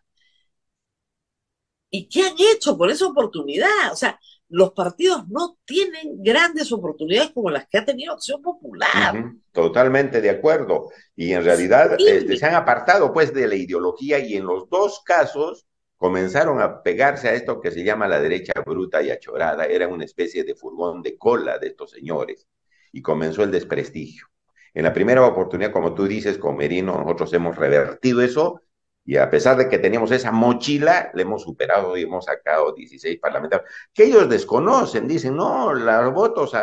¿Y qué han hecho con esa oportunidad? O sea, los partidos no tienen grandes oportunidades como las que ha tenido Acción Popular. totalmente de acuerdo. Y en Es realidad increíble. se han apartado pues de la ideología y en los dos casos comenzaron a pegarse a esto que se llama la derecha bruta y achorada. Era una especie de furgón de cola de estos señores y comenzó el desprestigio. En la primera oportunidad, como tú dices, con Merino, nosotros hemos revertido eso y a pesar de que teníamos esa mochila, le hemos superado y hemos sacado 16 parlamentarios, que ellos desconocen, dicen, no, los votos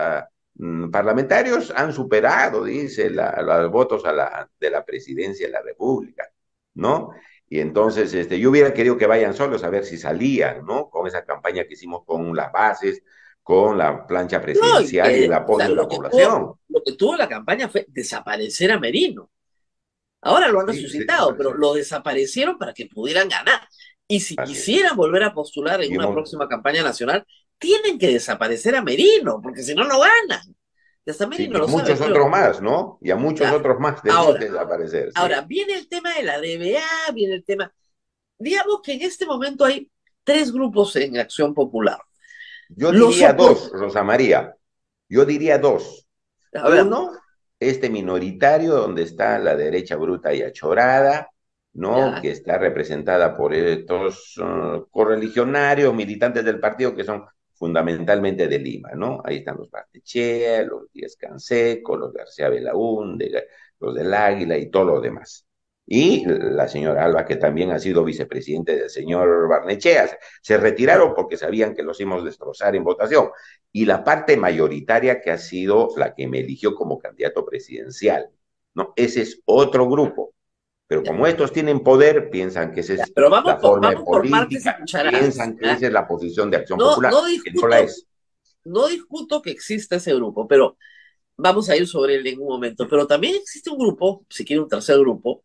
parlamentarios han superado, dice, los votos de la presidencia de la República, ¿no? Y entonces yo hubiera querido que vayan solos a ver si salían, ¿no? Con esa campaña que hicimos con las bases, con la plancha No, y presidencial y el que, o apoyo sea, de la población. lo que tuvo la campaña fue desaparecer a Merino. Ahora lo han Sí, sí, resucitado, pero lo desaparecieron para que pudieran ganar. Y si así es. quisieran volver a postular en Y una hemos, próxima campaña nacional, tienen que desaparecer a Merino, porque si no, no ganan. Y hasta sí, Merino y a lo sabe, muchos creo. otros más, ¿no? Y a muchos Claro. otros más tenemos Ahora, que desaparecer, ahora, sí. viene el tema de la DBA, viene el tema. Digamos que en este momento hay 3 grupos en Acción Popular. Yo Los diría sopor... dos, Rosa María. Yo diría dos. A ver, Uno, este minoritario donde está la derecha bruta y achorada, ¿no? ya, Que está representada por estos correligionarios, militantes del partido que son fundamentalmente de Lima, ¿no? Ahí están los Barnechea, los Díaz Canseco, los García Belaúnde, los del Águila y todo lo demás. Y la señora Alba, que también ha sido vicepresidente del señor Barnechea, se retiraron porque sabían que los íbamos a destrozar en votación y la parte mayoritaria que ha sido la que me eligió como candidato presidencial, ¿no? Ese es otro grupo. Pero ya, como estos tienen poder, piensan que esa ya. es Pero la forma de vamos por partes y política, cucharadas. piensan que ¿Ya? esa es la posición de Acción No, Popular, que no la es. no discuto que exista ese grupo, pero vamos a ir sobre él en un momento. Pero también existe un grupo, si quiere un tercer grupo,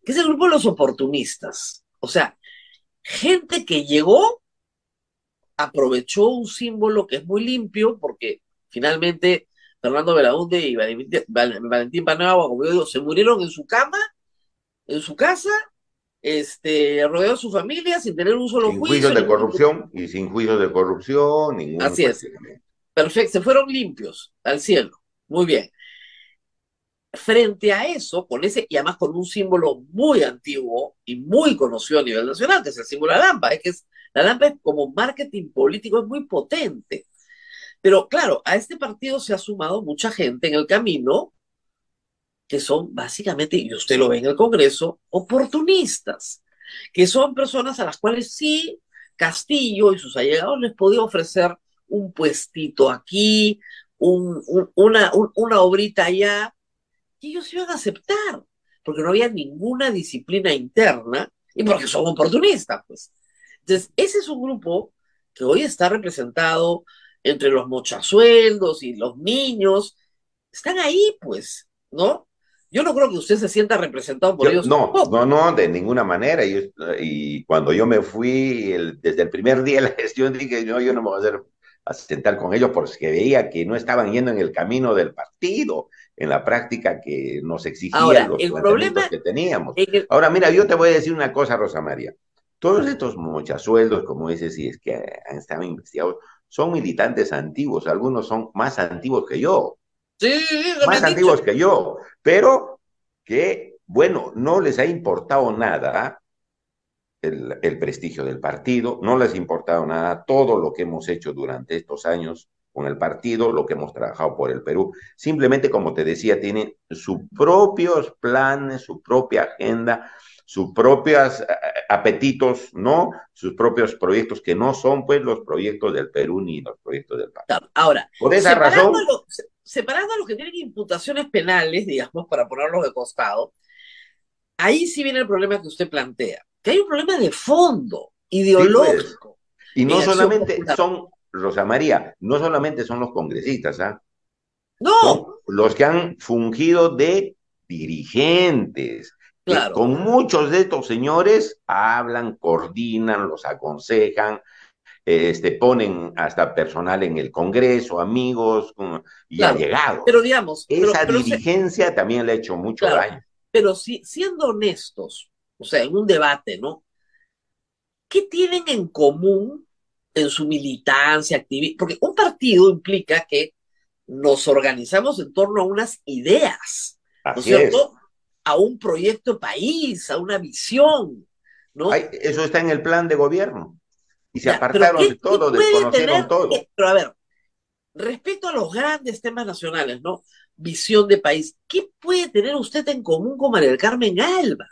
que es el grupo de los oportunistas. O sea, gente que llegó, aprovechó un símbolo que es muy limpio, porque finalmente Fernando Belaúnde y Valentín Paniagua, como yo digo, se murieron en su cama, en su casa, rodeado de su familia, sin tener un solo Sin juicios juicio, de ningún... corrupción y sin juicios de corrupción, ningún Así es, prácticamente. perfecto, se fueron limpios al cielo. Muy bien. Frente a eso, con ese, y además con un símbolo muy antiguo y muy conocido a nivel nacional, que es el símbolo de la lámpara, la lámpara como marketing político es muy potente. Pero claro, a este partido se ha sumado mucha gente en el camino que son básicamente, y usted lo ve en el Congreso, oportunistas, que son personas a las cuales sí Castillo y sus allegados les podía ofrecer un puestito aquí, una obrita allá, y ellos iban a aceptar, porque no había ninguna disciplina interna y porque son oportunistas, pues. Entonces, ese es un grupo que hoy está representado entre los mochasueldos y los niños, están ahí, pues, ¿no? Yo no creo que usted se sienta representado por ellos No, tampoco. no, no, de ninguna manera. Y cuando yo me fui, desde el primer día de la gestión, dije, no, yo no me voy a sentar con ellos porque veía que no estaban yendo en el camino del partido, en la práctica que nos exigían Ahora, los el problema planteamientos que teníamos. en el... Ahora, mira, yo te voy a decir una cosa, Rosa María. Todos estos muchasueldos, como dices, y es que han estado investigados, son militantes antiguos. Algunos son más antiguos que yo, Sí, me más han dicho. antiguos que yo, pero que, bueno, no les ha importado nada el prestigio del partido, no les ha importado nada todo lo que hemos hecho durante estos años con el partido, lo que hemos trabajado por el Perú. Simplemente, como te decía, tienen sus propios planes, su propia agenda, sus propios apetitos, ¿no? Sus propios proyectos que no son, pues, los proyectos del Perú ni los proyectos del partido. Claro, ahora, Por esa razón, separando a los que tienen imputaciones penales, digamos, para ponerlos de costado, ahí sí viene el problema que usted plantea, que hay un problema de fondo, sí, pues, ideológico, y en no Acción solamente Popular. son, Rosa María, no solamente son los congresistas, ¿ah? Son No, los que han fungido de dirigentes, que claro, con muchos de estos señores hablan, coordinan, los aconsejan, ponen hasta personal en el Congreso, amigos y claro. Pero allegados. digamos, Esa dirigencia también le ha hecho mucho claro, daño. pero siendo honestos, o sea, en un debate, ¿no? ¿Qué tienen en común en su militancia, activismo? Porque un partido implica que nos organizamos en torno a unas ideas, ¿no es Así es. cierto? A un proyecto de país, a una visión, ¿no? Ay, eso está en el plan de gobierno. Y se Ya, pero apartaron de qué todo, puede desconocieron tener? todo. Pero a ver, respecto a los grandes temas nacionales, ¿no? Visión de país, ¿qué puede tener usted en común con María del Carmen Alba?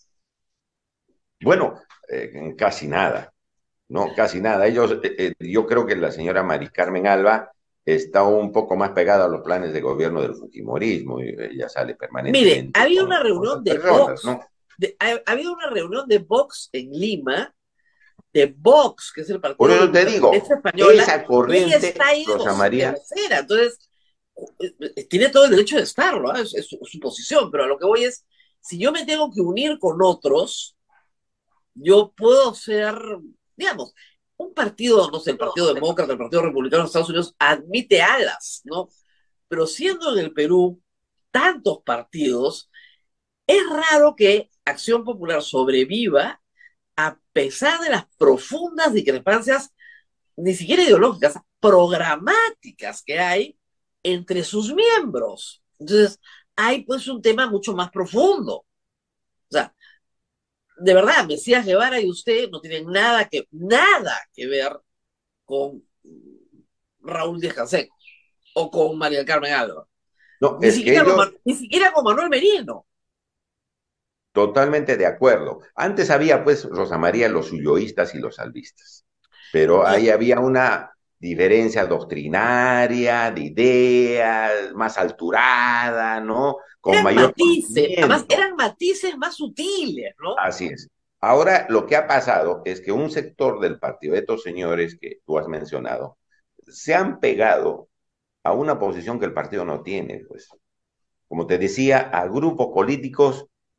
Bueno, casi nada. No, casi nada. Yo creo que la señora Mari Carmen Alba está un poco más pegada a los planes de gobierno del Fujimorismo y ella sale Mire, permanentemente había una con reunión otras de personas, Vox, ¿no? había una reunión de Vox en Lima, de Vox, que es el Por Partido eso te Revolucionaria digo, Española, esa y ella está corriente, ahí Rosa de María, vocera. Entonces, tiene todo el derecho de estarlo, ¿eh? Es su posición, pero a lo que voy es, si yo me tengo que unir con otros, yo puedo ser, digamos, un partido, no sé, el Partido Demócrata, el Partido Republicano de Estados Unidos, admite alas, ¿no? Pero siendo en el Perú tantos partidos, es raro que Acción Popular sobreviva a pesar de las profundas discrepancias, ni siquiera ideológicas, programáticas que hay entre sus miembros. Entonces, hay pues un tema mucho más profundo. O sea, de verdad, Mesías Guevara y usted no tienen nada que ver con Raúl Díaz Canseco o con María del Carmen Alba. no, es que ellos Ni siquiera con Manuel Merino. totalmente de acuerdo. Antes había, pues, Rosa María, los suyoístas y los salvistas, pero ahí había una diferencia doctrinaria, de ideas, más alturada, ¿no? Con Eran mayor matices, además conocimiento. eran matices más sutiles, ¿no? Así es. Ahora lo que ha pasado es que un sector del partido de estos señores que tú has mencionado se han pegado a una posición que el partido no tiene, pues. Como te decía, a grupos políticos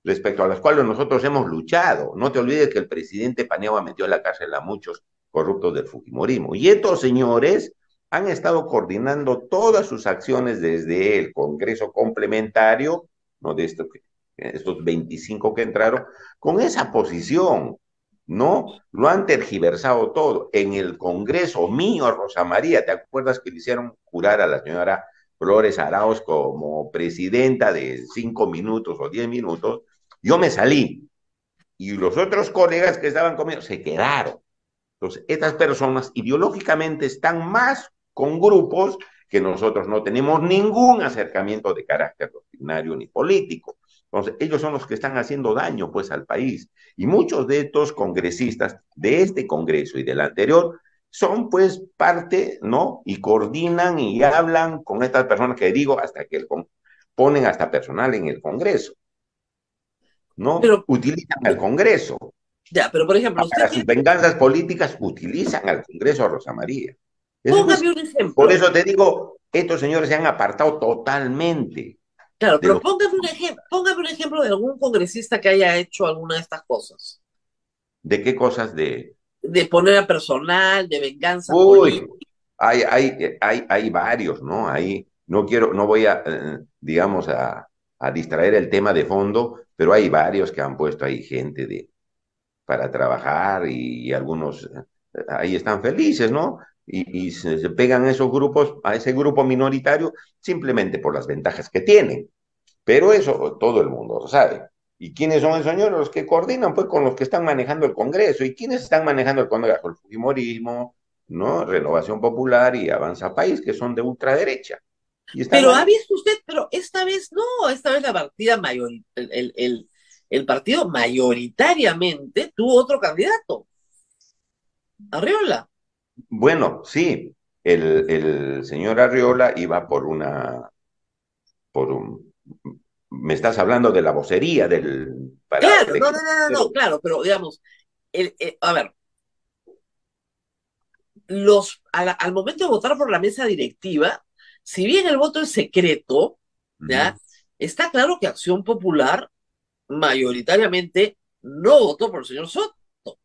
respecto a las cuales nosotros hemos luchado. No te olvides que el presidente Paniagua metió a la cárcel a muchos corruptos del fujimorismo. Y estos señores han estado coordinando todas sus acciones desde el Congreso complementario, ¿no? De estos 25 que entraron, con esa posición, ¿no? Lo han tergiversado todo. En el Congreso mío, Rosa María, ¿te acuerdas que le hicieron jurar a la señora Flores Arauz como presidenta de 5 minutos o 10 minutos? Yo me salí y los otros colegas que estaban conmigo se quedaron. Entonces, estas personas ideológicamente están más con grupos que nosotros no tenemos ningún acercamiento de carácter doctrinario ni político. Entonces, ellos son los que están haciendo daño pues al país. Y muchos de estos congresistas de este Congreso y del anterior son pues parte, ¿no? Y coordinan y hablan con estas personas que digo hasta que ponen hasta personal en el Congreso, ¿no? Pero, Utilizan al Congreso. ya, pero por ejemplo, usted Para sus venganzas políticas utilizan al Congreso, a Rosa María. póngame un ejemplo. Por eso te digo, estos señores se han apartado totalmente. Claro, pero póngame un ejemplo de algún congresista que haya hecho alguna de estas cosas. ¿De qué cosas? De poner a personal, de venganza Uy, política. hay varios, ¿no? Ahí no voy a, digamos, a distraer el tema de fondo, pero hay varios que han puesto ahí gente para trabajar y algunos ahí están felices, ¿no? Y se pegan esos grupos, a ese grupo minoritario, simplemente por las ventajas que tienen. Pero eso todo el mundo lo sabe. ¿Y quiénes son esos señores? Los que coordinan, pues, con los que están manejando el Congreso. ¿Y quiénes están manejando el Congreso? El Fujimorismo, ¿no? Renovación Popular y Avanza País, que son de ultraderecha. Y están Pero ahí. ha visto usted, pero esta vez no, esta vez la partida el partido mayoritariamente tuvo otro candidato, Arriola. Bueno, sí, el señor Arriola iba me estás hablando de la vocería para Claro, no, elegir. no, no, no, no, claro, pero digamos, a ver, al momento de votar por la mesa directiva, si bien el voto es secreto, ¿ya? Ujú. Está claro que Acción Popular mayoritariamente no votó por el señor Soto.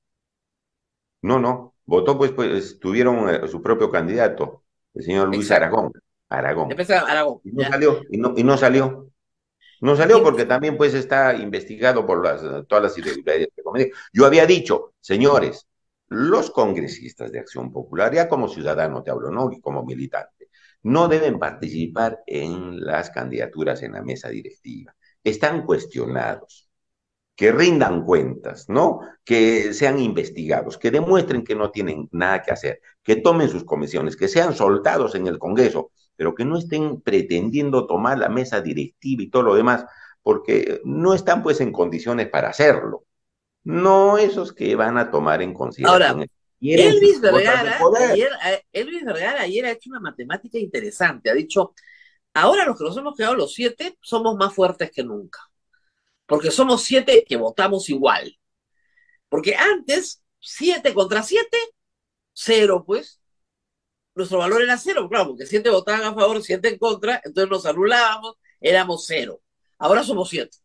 No, votó pues tuvieron su propio candidato, el señor Luis Exacto. Aragón. Aragón. Después Aragón, Y no ¿ya? salió, y no salió. No salió porque también pues está investigado por todas las irregularidades que cometió. Yo había dicho, señores, los congresistas de Acción Popular, ya como ciudadano te hablo, ¿no? Y como militante, no deben participar en las candidaturas en la mesa directiva. Están cuestionados, que rindan cuentas, ¿no? Que sean investigados, que demuestren que no tienen nada que hacer, que tomen sus comisiones, que sean soldados en el Congreso, pero que no estén pretendiendo tomar la mesa directiva y todo lo demás, porque no están pues en condiciones para hacerlo. No esos que van a tomar en Ahora, consideración, quieren sus cuotas de poder. Elvis Vergara ayer ha hecho una matemática interesante. Ha dicho, ahora los que nos hemos quedado los 7 somos más fuertes que nunca. Porque somos 7 que votamos igual. Porque antes, 7 contra 7, 0, pues. Nuestro valor era 0, claro, porque 7 votaban a favor, 7 en contra, entonces nos anulábamos, éramos 0. Ahora somos 7.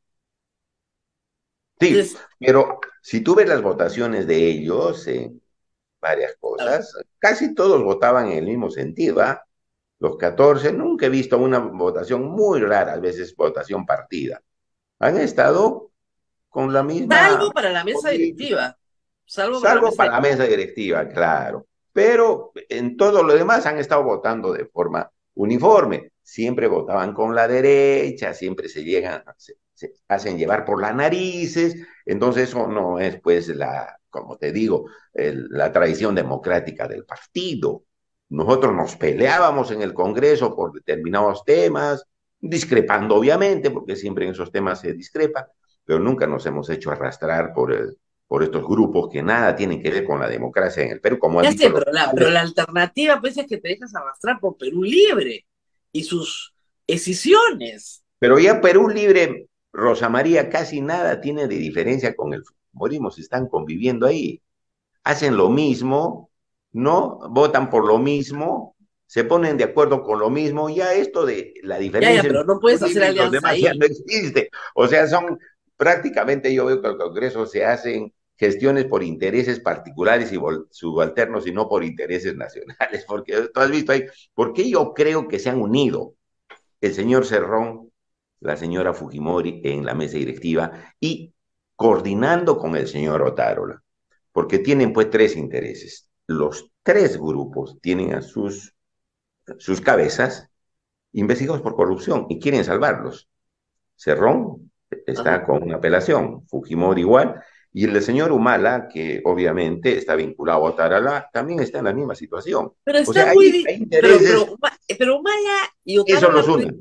Sí, Entonces, pero si tú ves las votaciones de ellos en varias claro, cosas, casi todos votaban en el mismo sentido, ¿ah? Los 14, nunca he visto una votación muy rara, a veces votación partida. Han estado con la misma salvo para la mesa política, directiva. Salvo para la salvo mesa para la directiva. mesa directiva, claro. Pero en todo lo demás han estado votando de forma uniforme. Siempre votaban con la derecha, siempre se hacen llevar por las narices. Entonces eso no es, pues, como te digo, la tradición democrática del partido. Nosotros nos peleábamos en el Congreso por determinados temas, discrepando obviamente, porque siempre en esos temas se discrepa, pero nunca nos hemos hecho arrastrar por estos grupos que nada tienen que ver con la democracia en el Perú, como han Ya dicho sé, los pero fiscales. la alternativa pues, es que te dejas arrastrar por Perú Libre y sus decisiones. Pero ya Perú Libre, Rosa María, casi nada tiene de diferencia con el fujimorismo, se están conviviendo ahí. Hacen lo mismo, ¿no? Votan por lo mismo, se ponen de acuerdo con lo mismo, ya esto de la Ya, diferencia pero entre no puedes Perú hacer Libre y los alianza demás ya ahí. no existe. O sea, son prácticamente yo veo que el Congreso se hacen gestiones por intereses particulares y subalternos y no por intereses nacionales, porque tú has visto ahí, ¿por qué yo creo que se han unido el señor Cerrón, la señora Fujimori en la mesa directiva y coordinando con el señor Otárola? Porque tienen pues tres intereses. Los tres grupos tienen a sus cabezas investigados por corrupción y quieren salvarlos. Cerrón está con una apelación, Fujimori igual, y el señor Humala, que obviamente está vinculado a Otárola, también está en la misma situación. Pero O sea, está muy... hay intereses, pero Humala y eso Otárola... los une.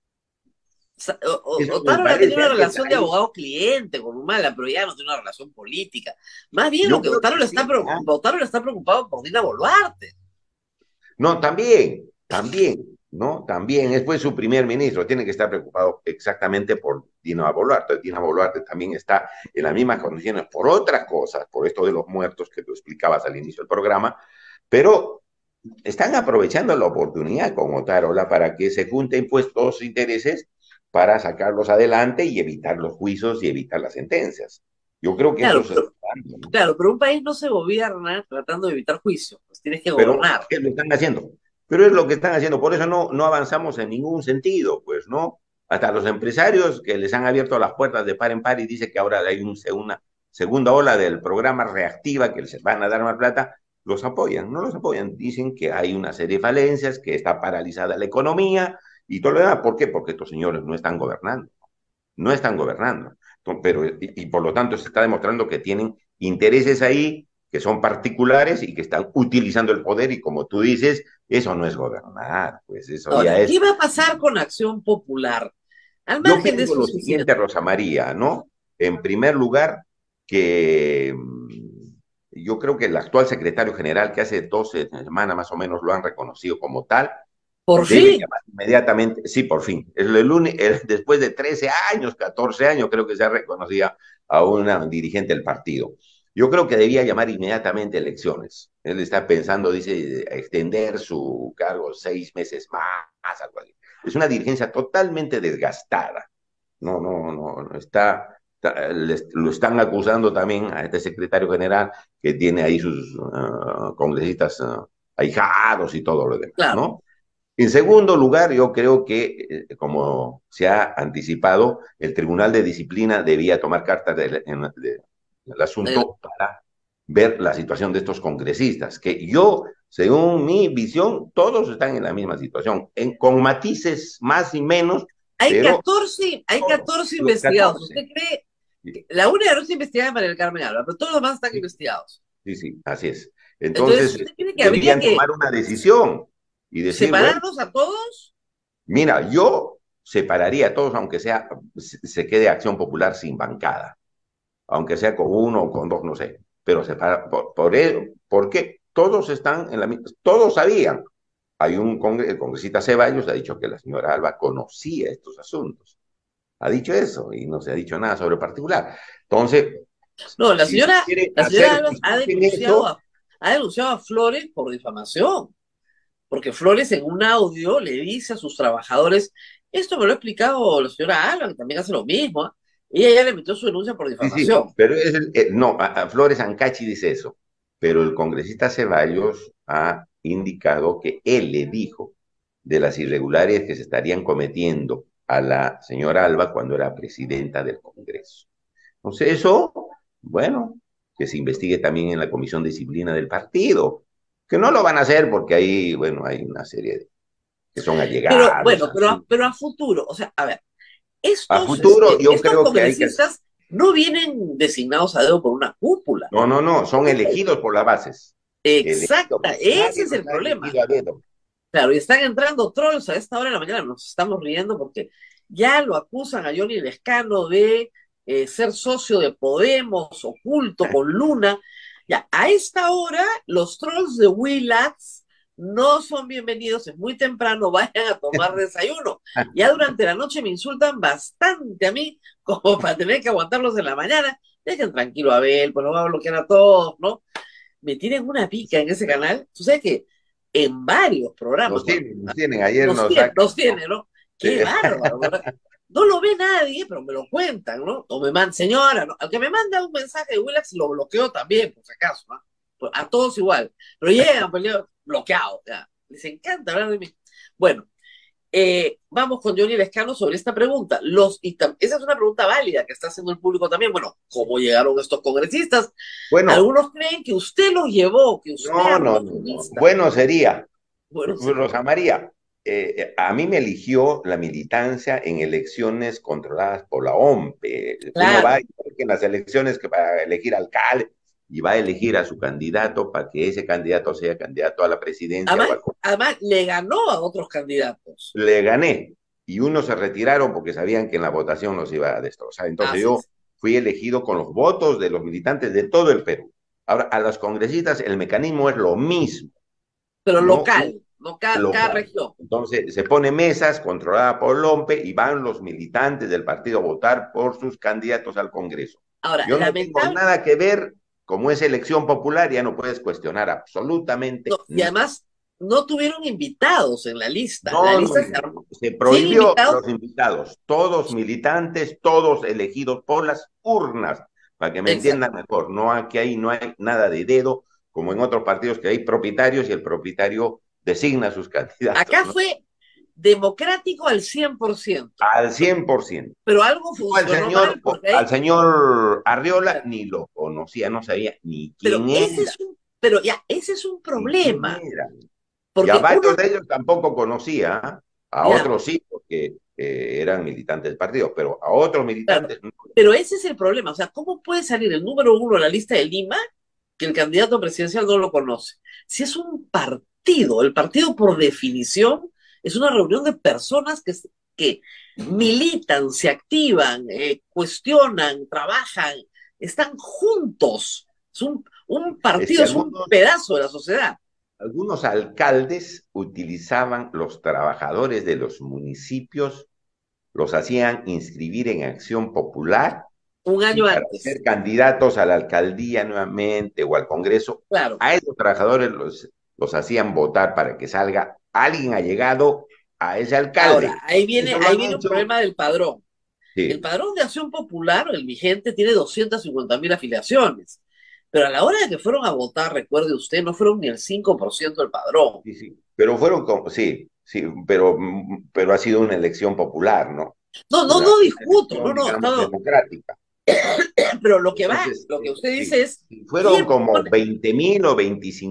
Eso me Otárola tiene parece una que relación de hay, abogado-cliente con Humala, pero ya no tiene una relación política. Más bien lo yo que creo que sí. Otárola está preocupado por Dina Boluarte. No, también, ¿no? También, es pues su primer ministro, tiene que estar preocupado exactamente por Dina Boluarte. Dina Boluarte también está en las mismas condiciones por otras cosas, por esto de los muertos que tú explicabas al inicio del programa, pero están aprovechando la oportunidad con Otárola para que se junten pues todos sus intereses para sacarlos adelante y evitar los juicios y evitar las sentencias. Yo creo que eso Claro, se está dando, ¿no? claro, pero un país no se gobierna tratando de evitar juicios, pues tienes que Pero gobernar. ¿qué lo están haciendo? Pero es lo que están haciendo, por eso no avanzamos en ningún sentido, pues, ¿no? Hasta los empresarios que les han abierto las puertas de par en par y dice que ahora hay una segunda ola del programa reactiva que les van a dar más plata, los apoyan, no los apoyan, dicen que hay una serie de falencias, que está paralizada la economía y todo lo demás. ¿Por qué? Porque estos señores no están gobernando, no están gobernando. Pero, y por lo tanto se está demostrando que tienen intereses ahí que son particulares y que están utilizando el poder y como tú dices, eso no es gobernar, pues eso Ahora, ya es... ¿qué va a pasar con Acción Popular? Al Yo margen de pienso lo sus siguiente, incidentes. Rosa María, ¿no? En primer lugar, que yo creo que el actual secretario general, que hace 12 semanas más o menos lo han reconocido como tal, Por debe fin. llamar inmediatamente, sí, por fin, después de 13 años, 14 años, creo que se ha reconocido a una dirigente del partido. Yo creo que debía llamar inmediatamente elecciones. Él está pensando, dice, extender su cargo 6 meses más, algo así. Es una dirigencia totalmente desgastada. No, lo están acusando también a este secretario general que tiene ahí sus congresistas ahijados y todo lo demás, Claro. ¿no? En segundo lugar, yo creo que, como se ha anticipado, el Tribunal de Disciplina debía tomar cartas del El- asunto para ver la situación de estos congresistas, que yo, según mi visión, todos están en la misma situación, con matices más y menos, hay pero 14, hay todos, 14 los investigados. 14. ¿Usted cree? Sí, La única que no está investigada es María del Carmen Alba, pero todos los demás están sí, investigados. sí, así es. Entonces, Entonces, ¿usted cree que habría debían que tomar una decisión y decir, bueno, separarlos a todos? mira, yo separaría a todos, aunque sea, se quede Acción Popular sin bancada, aunque sea con uno o con dos, no sé, pero separa, porque todos están en la misma, todos sabían. Hay el congresista Ceballos ha dicho que la señora Alba conocía estos asuntos, ha dicho eso y no se ha dicho nada sobre particular. Entonces, No, si se quiere la señora hacer Alba justicia en eso, ha denunciado a Flores por difamación, porque Flores en un audio le dice a sus trabajadores, esto me lo ha explicado la señora Alba, que también hace lo mismo, ¿ah? Y ella le metió su denuncia por sí, difamación. pero no, a Flores Ancachi dice eso, pero el congresista Ceballos ha indicado que él le dijo de las irregularidades que se estarían cometiendo a la señora Alba cuando era presidenta del Congreso. Entonces eso, bueno, que se investigue también en la Comisión de Disciplina del partido, que no lo van a hacer porque ahí, bueno, hay una serie de que son Pero allegados bueno, así. pero a futuro, o sea, a ver, A futuro yo estos creo que hay que... congresistas no vienen designados a dedo por una cúpula. No, son elegidos por las bases. Elegidos, Exacta, porque ese nadie es no el está problema. elegido a dedo. Claro, y están entrando trolls a esta hora de la mañana, nos estamos riendo porque ya lo acusan a Johnny Lescano de ser socio de Podemos, oculto con Luna. Ya, a esta hora los trolls de Willax no son bienvenidos, es muy temprano, vayan a tomar desayuno. Ya durante la noche me insultan bastante a mí, como para tener que aguantarlos en la mañana. Dejen tranquilo a Abel, pues no va a bloquear a todos, ¿no? Me tienen una pica en ese canal. Tú sabes que en varios programas, Nos tienen, ayer nos sacan, nos ¿no? tiene, ¿no? Qué bárbaro, ¿verdad? no lo ve nadie, pero me lo cuentan, ¿no? O me mandan, señora, ¿no? Al que me manda un mensaje de Willax lo bloqueo también, por si acaso, ¿no? Pues a todos igual. Pero llegan, bloqueados, ya. Les encanta hablar de mí. Bueno, vamos con Johnny Lescano sobre esta pregunta. Esa es una pregunta válida que está haciendo el público también. Bueno, ¿cómo llegaron estos congresistas? Bueno, Algunos creen que usted los llevó, que usted no, armó no, su no, no. lista. Bueno sería, Bueno, Rosa María, a mí me eligió la militancia en elecciones controladas por la OMP. Uno va claro. en las elecciones que para elegir alcalde y va a elegir a su candidato para que ese candidato sea candidato a la presidencia Además, o al además, le ganó a otros candidatos. le gané y unos se retiraron porque sabían que en la votación los iba a destrozar. Entonces Así yo es. fui elegido con los votos de los militantes de todo el Perú. Ahora, a los congresistas el mecanismo es lo mismo, Pero no local, no cada local. región. Entonces se pone mesas controlada por Lompe y van los militantes del partido a votar por sus candidatos al Congreso. Ahora, Yo no tengo lamentable, nada que ver, como es elección popular, ya no puedes cuestionar absolutamente y nada. además no tuvieron invitados en la lista. La No, no, lista se no, armó se sin prohibió invitados. los invitados, todos militantes, todos elegidos por las urnas, para que me Exacto. entiendan mejor. No, aquí ahí no hay nada de dedo, como en otros partidos que hay propietarios y el propietario designa a sus candidatos, Acá ¿no? fue democrático al 100%, Al 100%. pero algo Yo funcionó mal porque al hay, señor Arriola ni lo conocía, no sabía ni quién era, pero ya, ese es un ni quién problema, era. Y a porque varios uno, de ellos tampoco conocía, a ya, otros sí, porque eran militantes del partido, pero a otros claro, militantes no. pero ese es el problema, o sea, ¿cómo puede salir el número uno de la lista de Lima que el candidato presidencial no lo conoce? Si es un partido, el partido por definición es una reunión de personas que militan, se activan, cuestionan, trabajan, están juntos. Un Es que partido es un pedazo de la sociedad. algunos alcaldes utilizaban los trabajadores de los municipios, los hacían inscribir en Acción Popular Un y año para antes, ser candidatos a la alcaldía nuevamente o al Congreso, claro. a esos trabajadores los hacían votar para que salga alguien allegado a ese Ahora, alcalde. Eso lo ahí han viene un hecho. problema del padrón. El Sí, padrón de Acción Popular, el vigente, tiene 250.000 afiliaciones. Pero a la hora de que fueron a votar, recuerde usted, no fueron ni el 5% del padrón. sí, sí. Pero fueron como, sí, sí, pero ha sido una elección popular, ¿no? No, no, Una no discuto, elección, no, no, digamos, estaba, democrática. pero lo que va, Entonces, lo que usted dice sí, es, sí, fueron ¿quién como pone? 20.000 o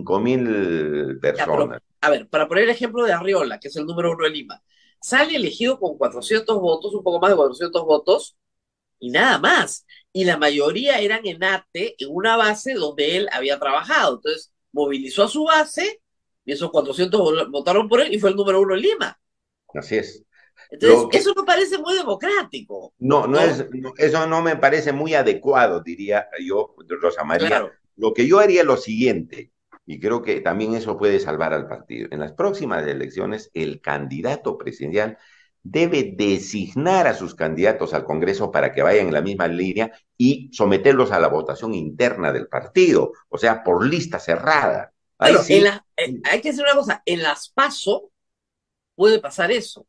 25.000 Ya, pero, personas. a ver, para poner el ejemplo de Arriola, que es el número uno de Lima, sale elegido con 400 votos, un poco más de 400 votos, y nada más. Y la mayoría eran en ATE, en una base donde él había trabajado. Entonces, movilizó a su base, y esos 400 votaron por él, y fue el número uno en Lima. Así es. Entonces, Lo que, eso no parece muy democrático, no, no ¿no? es, no, eso no me parece muy adecuado, diría yo, Rosa María. Claro. Lo que yo haría es lo siguiente, y creo que también eso puede salvar al partido. En las próximas elecciones, el candidato presidencial debe designar a sus candidatos al Congreso para que vayan en la misma línea y someterlos a la votación interna del partido, o sea, por lista cerrada. Ahí Bueno, sí, hay que decir una cosa, en las PASO puede pasar eso.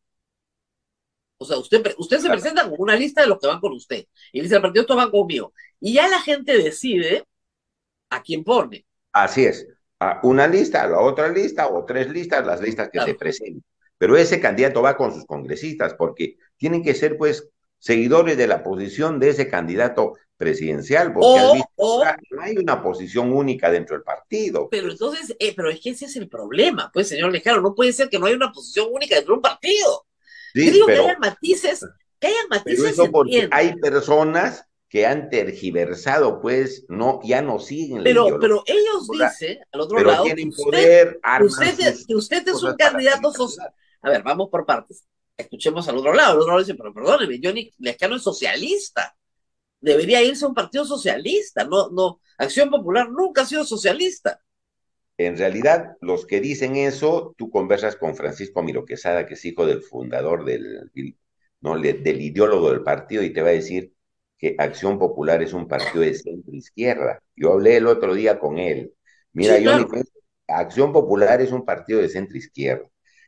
O sea, usted se presenta con una lista de los que van con usted. Y dice, el partido estos van conmigo. Y ya la gente decide a quién pone. así es, a una lista, a la otra lista o tres listas, las listas que se Claro. presenten. Pero ese candidato va con sus congresistas porque tienen que ser pues seguidores de la posición de ese candidato presidencial, porque has visto O, ahora no hay una posición única dentro del partido, pero pues. entonces, pero es que ese es el problema, pues, señor Lejano, no puede ser que no haya una posición única dentro de un partido. Yo Sí, digo que hayan pero matices se eso porque entiende, hay personas que han tergiversado, pues no, ya no siguen la ideología, pero ellos dicen, al otro pero lado, tienen poder, arman sus que usted es un cosas para salir candidato social. candidatos. A ver, vamos por partes. Escuchemos al otro lado. El otro lado dice, pero perdóneme, Johnny Lescano es socialista. Debería irse a un partido socialista. No, no, Acción Popular nunca ha sido socialista. En realidad, los que dicen eso, tú conversas con Francisco Miro Quesada, que es hijo del fundador no, del ideólogo del partido, y te va a decir que Acción Popular es un partido de centro izquierda. Yo hablé el otro día con él. Mira, Sí, Johnny, claro. Acción Popular es un partido de centro izquierda.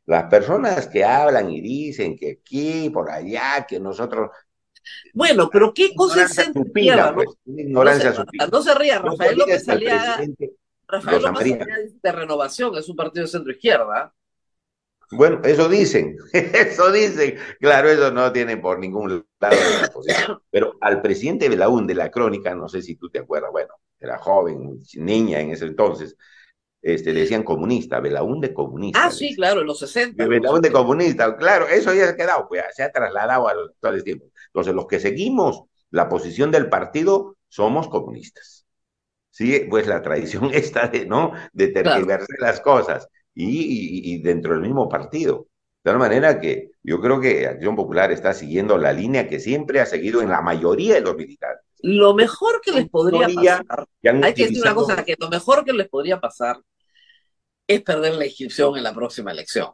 Las personas que hablan y dicen que aquí, por allá, que nosotros... Bueno, pero ¿qué cosa es Ignorancia centro supina, izquierda? pues, No, una no se, ignorancia supina. no se ría, No te Rafael olvides López que al Aliaga, presidente Rafael Rosa López María, Aliaga dice de Renovación, es un partido de centro izquierda. bueno, eso dicen, eso dicen, claro, eso no tiene por ningún lado esa posición, pero al presidente Belaúnde de la Crónica, no sé si tú te acuerdas, bueno, era joven, niña en ese entonces, le decían comunista, Belaúnde Ah, comunista, le sí, decían. claro, en los 60, en los Belaúnde 70. comunista, claro, eso ya se ha quedado, pues se ha trasladado a los actuales tiempos. Entonces, los que seguimos la posición del partido somos comunistas. Sí, pues la tradición esta de, ¿no? De Claro. tergiversar las cosas y dentro del mismo partido. De tal manera que yo creo que Acción Popular está siguiendo la línea que siempre ha seguido en la mayoría de los militantes. Lo mejor que les Son podría minoría pasar, que han hay que decir una utilizado. cosa, que lo mejor que les podría pasar es perder la inscripción en la próxima elección.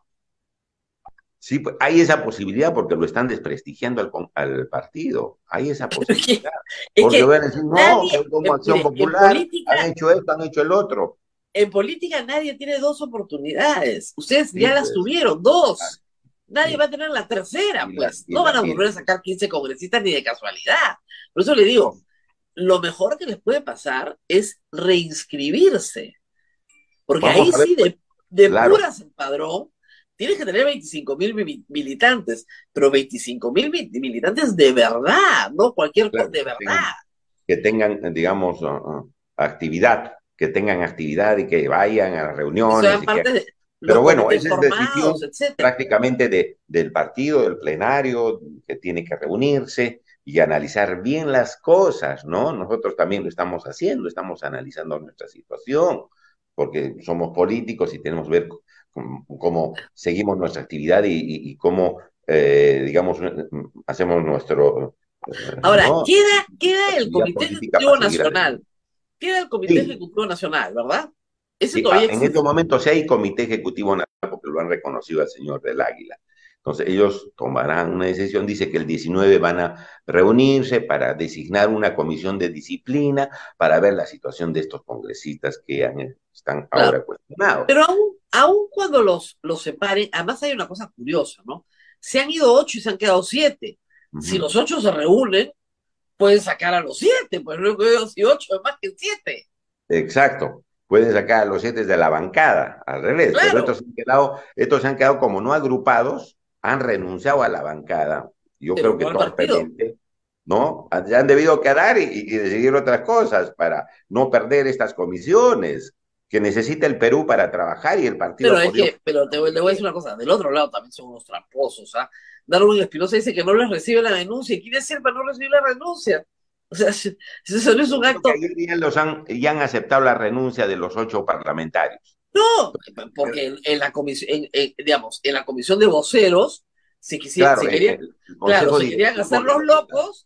Sí, pues, hay esa posibilidad porque lo están desprestigiando al partido. Hay esa Pero posibilidad. es Porque que van a decir, no, nadie, que como Acción mire, Popular han hecho esto, han hecho el otro. en política nadie tiene dos oportunidades. Ustedes Sí, ya las pues, tuvieron, dos. Nadie va sí. a tener la tercera, Y la, pues. y No van la a volver a tienen. sacar 15 congresistas ni de casualidad. Por eso le digo, lo mejor que les puede pasar es reinscribirse. Porque Vamos ahí a ver, sí, pues, de claro. puras el padrón, tienes que tener 25.000 militantes, pero 25.000 militantes de verdad, no cualquier cosa, Claro, de verdad. que tengan, digamos, actividad, que tengan actividad y que vayan a las Que reuniones sean y que... parte de Pero los bueno, comités esa es formados, decisión etcétera. prácticamente del partido, del plenario, que tiene que reunirse y analizar bien las cosas, ¿no? Nosotros también lo estamos haciendo, estamos analizando nuestra situación, porque somos políticos y tenemos que ver cómo seguimos nuestra actividad y cómo, digamos, hacemos nuestro, Ahora, ¿no? queda el Actividad Comité política para Ejecutivo seguir adelante. Nacional. Queda el Comité Sí, Ejecutivo Nacional, ¿verdad? Ese sí, todavía en estos existe. momentos sí hay comité ejecutivo nacional porque lo han reconocido al señor del Águila. Entonces ellos tomarán una decisión, dice que el 19 van a reunirse para designar una comisión de disciplina para ver la situación de estos congresistas que están Claro. ahora cuestionados. Pero aún cuando los separen, además hay una cosa curiosa, ¿no? Se han ido 8 y se han quedado 7. Si Ujú. los 8 se reúnen, pueden sacar a los 7, pues luego 2 y 8 es más que 7. Exacto. Pueden sacar a los 7 de la bancada, al revés, pero Claro, estos se han quedado como no agrupados, han renunciado a la bancada. Yo pero creo que no al partido. torpemente, ¿no? Se han debido quedar y decidir otras cosas para no perder estas comisiones que necesita el Perú para trabajar y el partido Pero ha es podido. que, pero le voy a decir una cosa, del otro lado también son unos tramposos, ¿ah? Darwin Espinosa dice que no les recibe la denuncia. ¿Y quién es él para no recibir la renuncia? O sea, si eso no es un Creo que acto. ayer ya han aceptado la renuncia de los 8 parlamentarios. No, porque en la comisión, digamos, en la comisión de voceros, Claro, se querían, el claro, Consejo se querían hacer Directivo de los los locos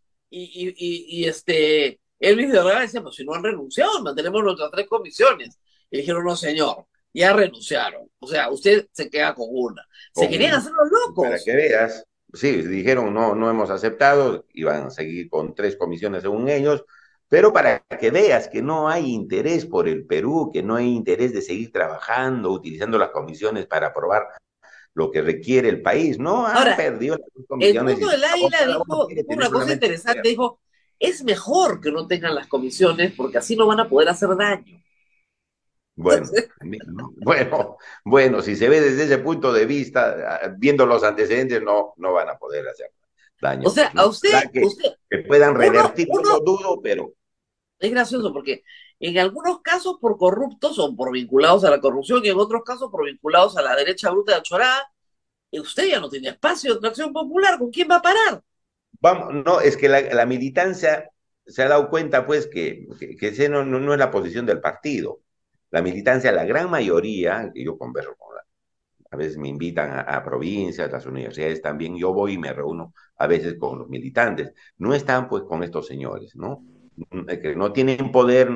él mismo de verdad decía, pues si no han renunciado, mantenemos nuestras 3 comisiones. Y dijeron, no, señor, ya renunciaron. O sea, usted se queda con una. Se querían con, hacer los para locos. que veas, sí, dijeron no, no hemos aceptado, iban a seguir con 3 comisiones según ellos, pero para que veas que no hay interés por el Perú, que no hay interés de seguir trabajando, utilizando las comisiones para aprobar lo que requiere el país, no han Ahora, perdido las dos el comisiones y mundo del águila cada uno dijo quiere tener una cosa solamente el interesante, poder. dijo, es mejor que no tengan las comisiones porque así no van a poder hacer daño. Bueno, bueno, si se ve desde ese punto de vista, viendo los antecedentes, no, no van a poder hacer O daño, sea, pues, a ¿no? Usted, Ojalá que puedan revertir, no lo uno dudo, pero es gracioso porque en algunos casos por corruptos o por vinculados a la corrupción y en otros casos por vinculados a la derecha bruta de Achorada, usted ya no tiene espacio de acción popular, ¿con quién va a parar? vamos, no, es que la militancia se ha dado cuenta, pues, que ese no es la posición del partido. La militancia, la gran mayoría, que yo converso con a veces me invitan a provincias, las universidades también, yo voy y me reúno a veces con los militantes. No están pues con estos señores, ¿no? Que no tienen poder,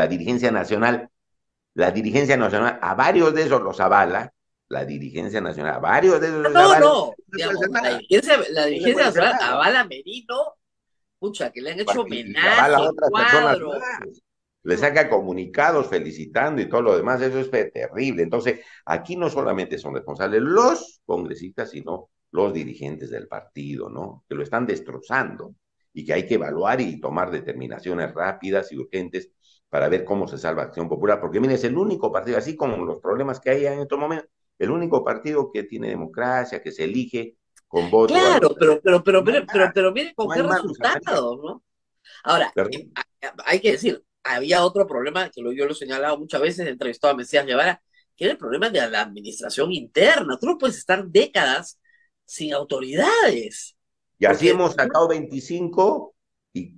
la dirigencia nacional a varios de esos los avala, la dirigencia nacional a varios de esos Ah, los no, avala, no, no se puede digamos, hacer nada, la no se dirigencia puede hacer nacional nada. avala a Merino, pucha, que le han hecho Y avala a homenaje, otras personas cuadros, más. le saca comunicados felicitando y todo lo demás, eso es terrible. Entonces, aquí no solamente son responsables los congresistas, sino los dirigentes del partido, ¿no? Que lo están destrozando y que hay que evaluar y tomar determinaciones rápidas y urgentes para ver cómo se salva Acción Popular, porque mire, es el único partido, así como los problemas que hay en estos momentos, el único partido que tiene democracia, que se elige con voto. Claro, No hay más, pero mire con no qué hay más, Rosa María. resultados, ¿no? Ahora, Perdón. hay que decir, había otro problema que yo lo he señalado muchas veces, he entrevistado a Mesías Guevara, que era el problema de la administración interna. Tú no puedes estar décadas sin autoridades, Y así porque hemos sacado 25 y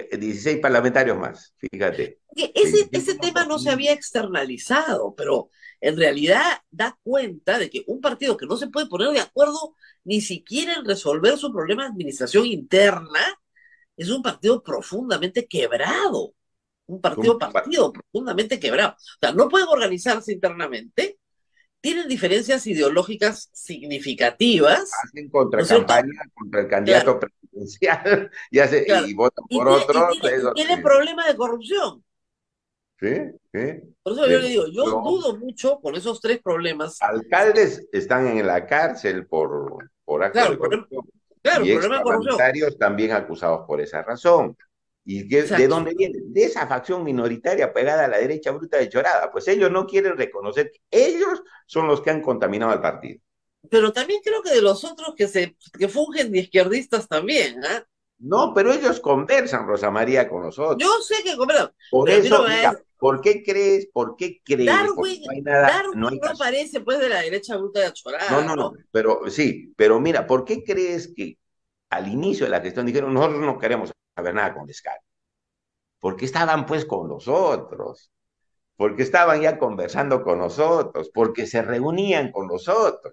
16 parlamentarios más, fíjate. ese 25 tema no se había externalizado, pero en realidad da cuenta de que un partido que no se puede poner de acuerdo ni siquiera en resolver su problema de administración interna es un partido profundamente quebrado, un partido profundamente quebrado. O sea, no pueden organizarse internamente, tienen diferencias ideológicas significativas, hacen ¿no es cierto? contracampaña contra el Claro, candidato presidencial claro. y votan por otros. Y Eso tienen sí, problemas de corrupción. sí, sí. Por eso yo De le digo, yo corrupción. dudo mucho con esos tres problemas. Alcaldes están en la cárcel por actos Claro, de corrupción el y ex problema de corrupción. parlamentarios también acusados por esa razón. ¿Y de Exacto. dónde viene? De esa facción minoritaria pegada a la derecha bruta de Chorada. Pues ellos no quieren reconocer que ellos son los que han contaminado al partido. Pero también creo que de los otros que fungen de izquierdistas también, ¿ah? No, pero ellos conversan, Rosa María, con nosotros. Yo sé que, pero Por a mí no eso, me va a mira, ¿por qué crees? ¿Por qué crees? Porque Darwin, no hay nada, Darwin no hay no caso. parece pues de la derecha bruta de No, Achorada, no, no, ¿no? pero sí, pero mira, ¿por qué crees que al inicio de la gestión dijeron nosotros no queremos saber nada con Descartes? Porque estaban pues con nosotros, porque estaban ya conversando con nosotros, porque se reunían con nosotros.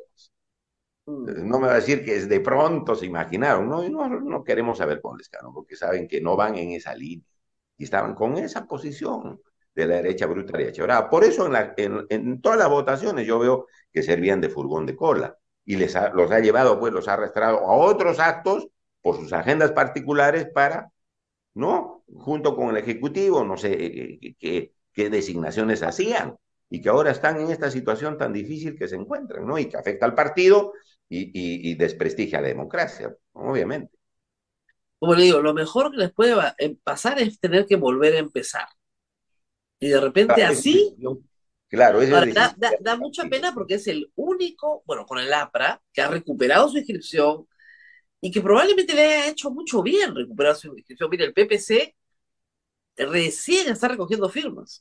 Mm. No me va a decir que es de pronto se imaginaron, no, no queremos saber con Lescano, porque saben que no van en esa línea. Y estaban con esa posición de la derecha bruta y achorada. Por eso en todas las votaciones yo veo que servían de furgón de cola. Y los ha llevado, pues los ha arrastrado a otros actos por sus agendas particulares para, ¿no? Junto con el Ejecutivo, no sé qué designaciones hacían. Y que ahora están en esta situación tan difícil que se encuentran, ¿no? Y que afecta al partido y desprestigia a la democracia, obviamente. Como le digo, lo mejor que les puede pasar es tener que volver a empezar. Y de repente Claro, así, claro, esa es ahora decisión da del mucha partido. pena porque es el único, bueno, con el APRA, que ha recuperado su inscripción y que probablemente le haya hecho mucho bien recuperar su inscripción. Mire, el PPC recién está recogiendo firmas,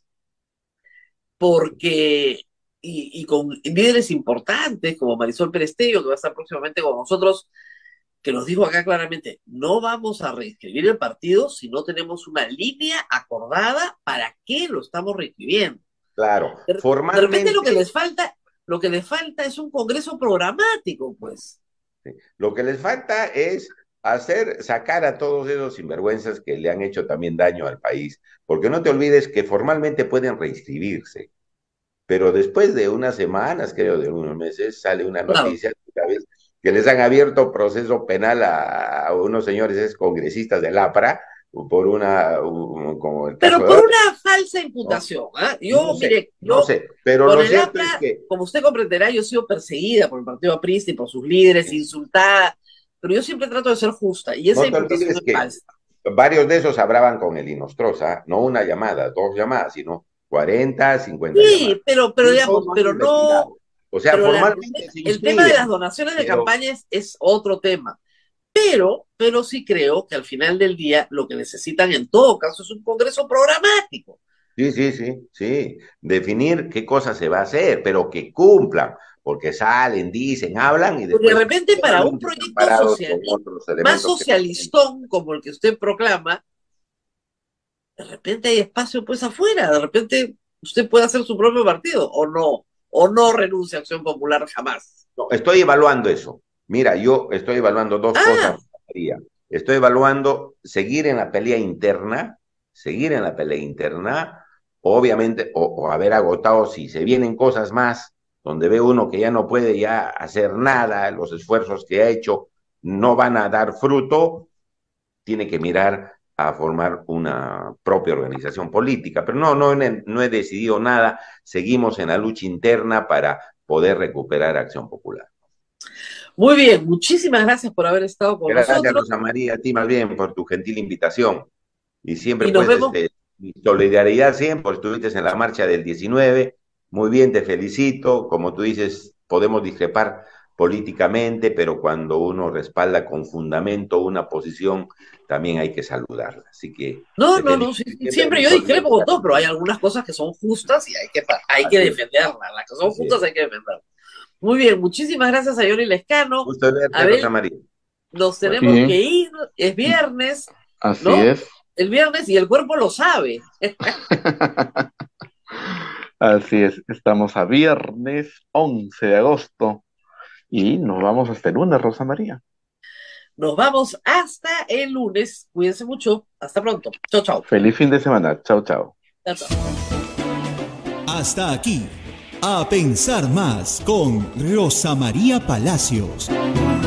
porque, y con líderes importantes como Marisol Perestello, que va a estar próximamente con nosotros, que nos dijo acá claramente, no vamos a reescribir el partido si no tenemos una línea acordada para qué lo estamos reescribiendo. Claro, De repente formalmente, lo que les falta es un congreso programático, pues. sí, lo que les falta es sacar a todos esos sinvergüenzas que le han hecho también daño al país, porque no te olvides que formalmente pueden reinscribirse, pero después de unas semanas, creo, de unos meses, sale una Claro. noticia otra vez que les han abierto proceso penal a unos señores ex congresistas del APRA por como el Pero caso de por Odebrecht, una falsa ¿no? imputación, ¿ah? No Yo, sé, mire, no yo sé, pero con lo el cierto APRA, es que como usted comprenderá, yo he sido perseguida por el partido aprista y por sus líderes, insultada, pero yo siempre trato de ser justa y esa no te imputación olvides es que falsa. varios de esos hablaban con el Inostroza, no una llamada, dos llamadas, sino 40, 50 llamadas. Sí, pero Y todos digamos, no han pero no, investigado. O sea, formalmente se el tema de las inscriben, donaciones de pero campaña es otro tema. Pero sí creo que al final del día lo que necesitan en todo caso es un congreso programático. sí, sí, sí, sí, definir qué cosa se va a hacer, pero que cumplan, porque salen, dicen, hablan y Porque de después repente para un nuevamente están proyecto parados social, con otros más elementos que no tienen. socialistón como el que usted proclama, de repente hay espacio pues afuera, de repente usted puede hacer su propio partido o no renuncia a Acción Popular jamás. No, estoy evaluando eso. Mira, yo estoy evaluando dos Ah, cosas, María. Estoy evaluando seguir en la pelea interna, obviamente, o haber agotado si se vienen cosas más, donde ve uno que ya no puede ya hacer nada, los esfuerzos que ha hecho no van a dar fruto, tiene que mirar a formar una propia organización política. Pero no he decidido nada. Seguimos en la lucha interna para poder recuperar Acción Popular. Muy bien, muchísimas gracias por haber estado con Gracias, nosotros. Rosa María, a ti más bien por tu gentil invitación. Y siempre, Y nos pues, vemos. mi solidaridad siempre, estuviste en la marcha del 19. Muy bien, te felicito. Como tú dices, podemos discrepar políticamente, pero cuando uno respalda con fundamento una posición, también hay que saludarla. Así que No, te no, no, felicito. sí, sí, Siempre siempre mi yo discrepo con solidaridad. todo, pero hay algunas cosas que son justas y hay que Así es, defenderlas. Las que son así es. justas hay que defenderlas. Muy bien, muchísimas gracias a Yoli Lescano. Gusto de verte, Rosa Abel, María. nos Bueno, tenemos que Bien, ir, es viernes, así ¿no? es. El viernes y el cuerpo lo sabe. Así es, estamos a viernes 11 de agosto y nos vamos hasta el lunes, Rosa María. Nos vamos hasta el lunes. Cuídense mucho. Hasta pronto. Chao, chao. Feliz fin de semana. Chao, chao. Chao, chao. Hasta aquí, A Pensar Más con Rosa María Palacios.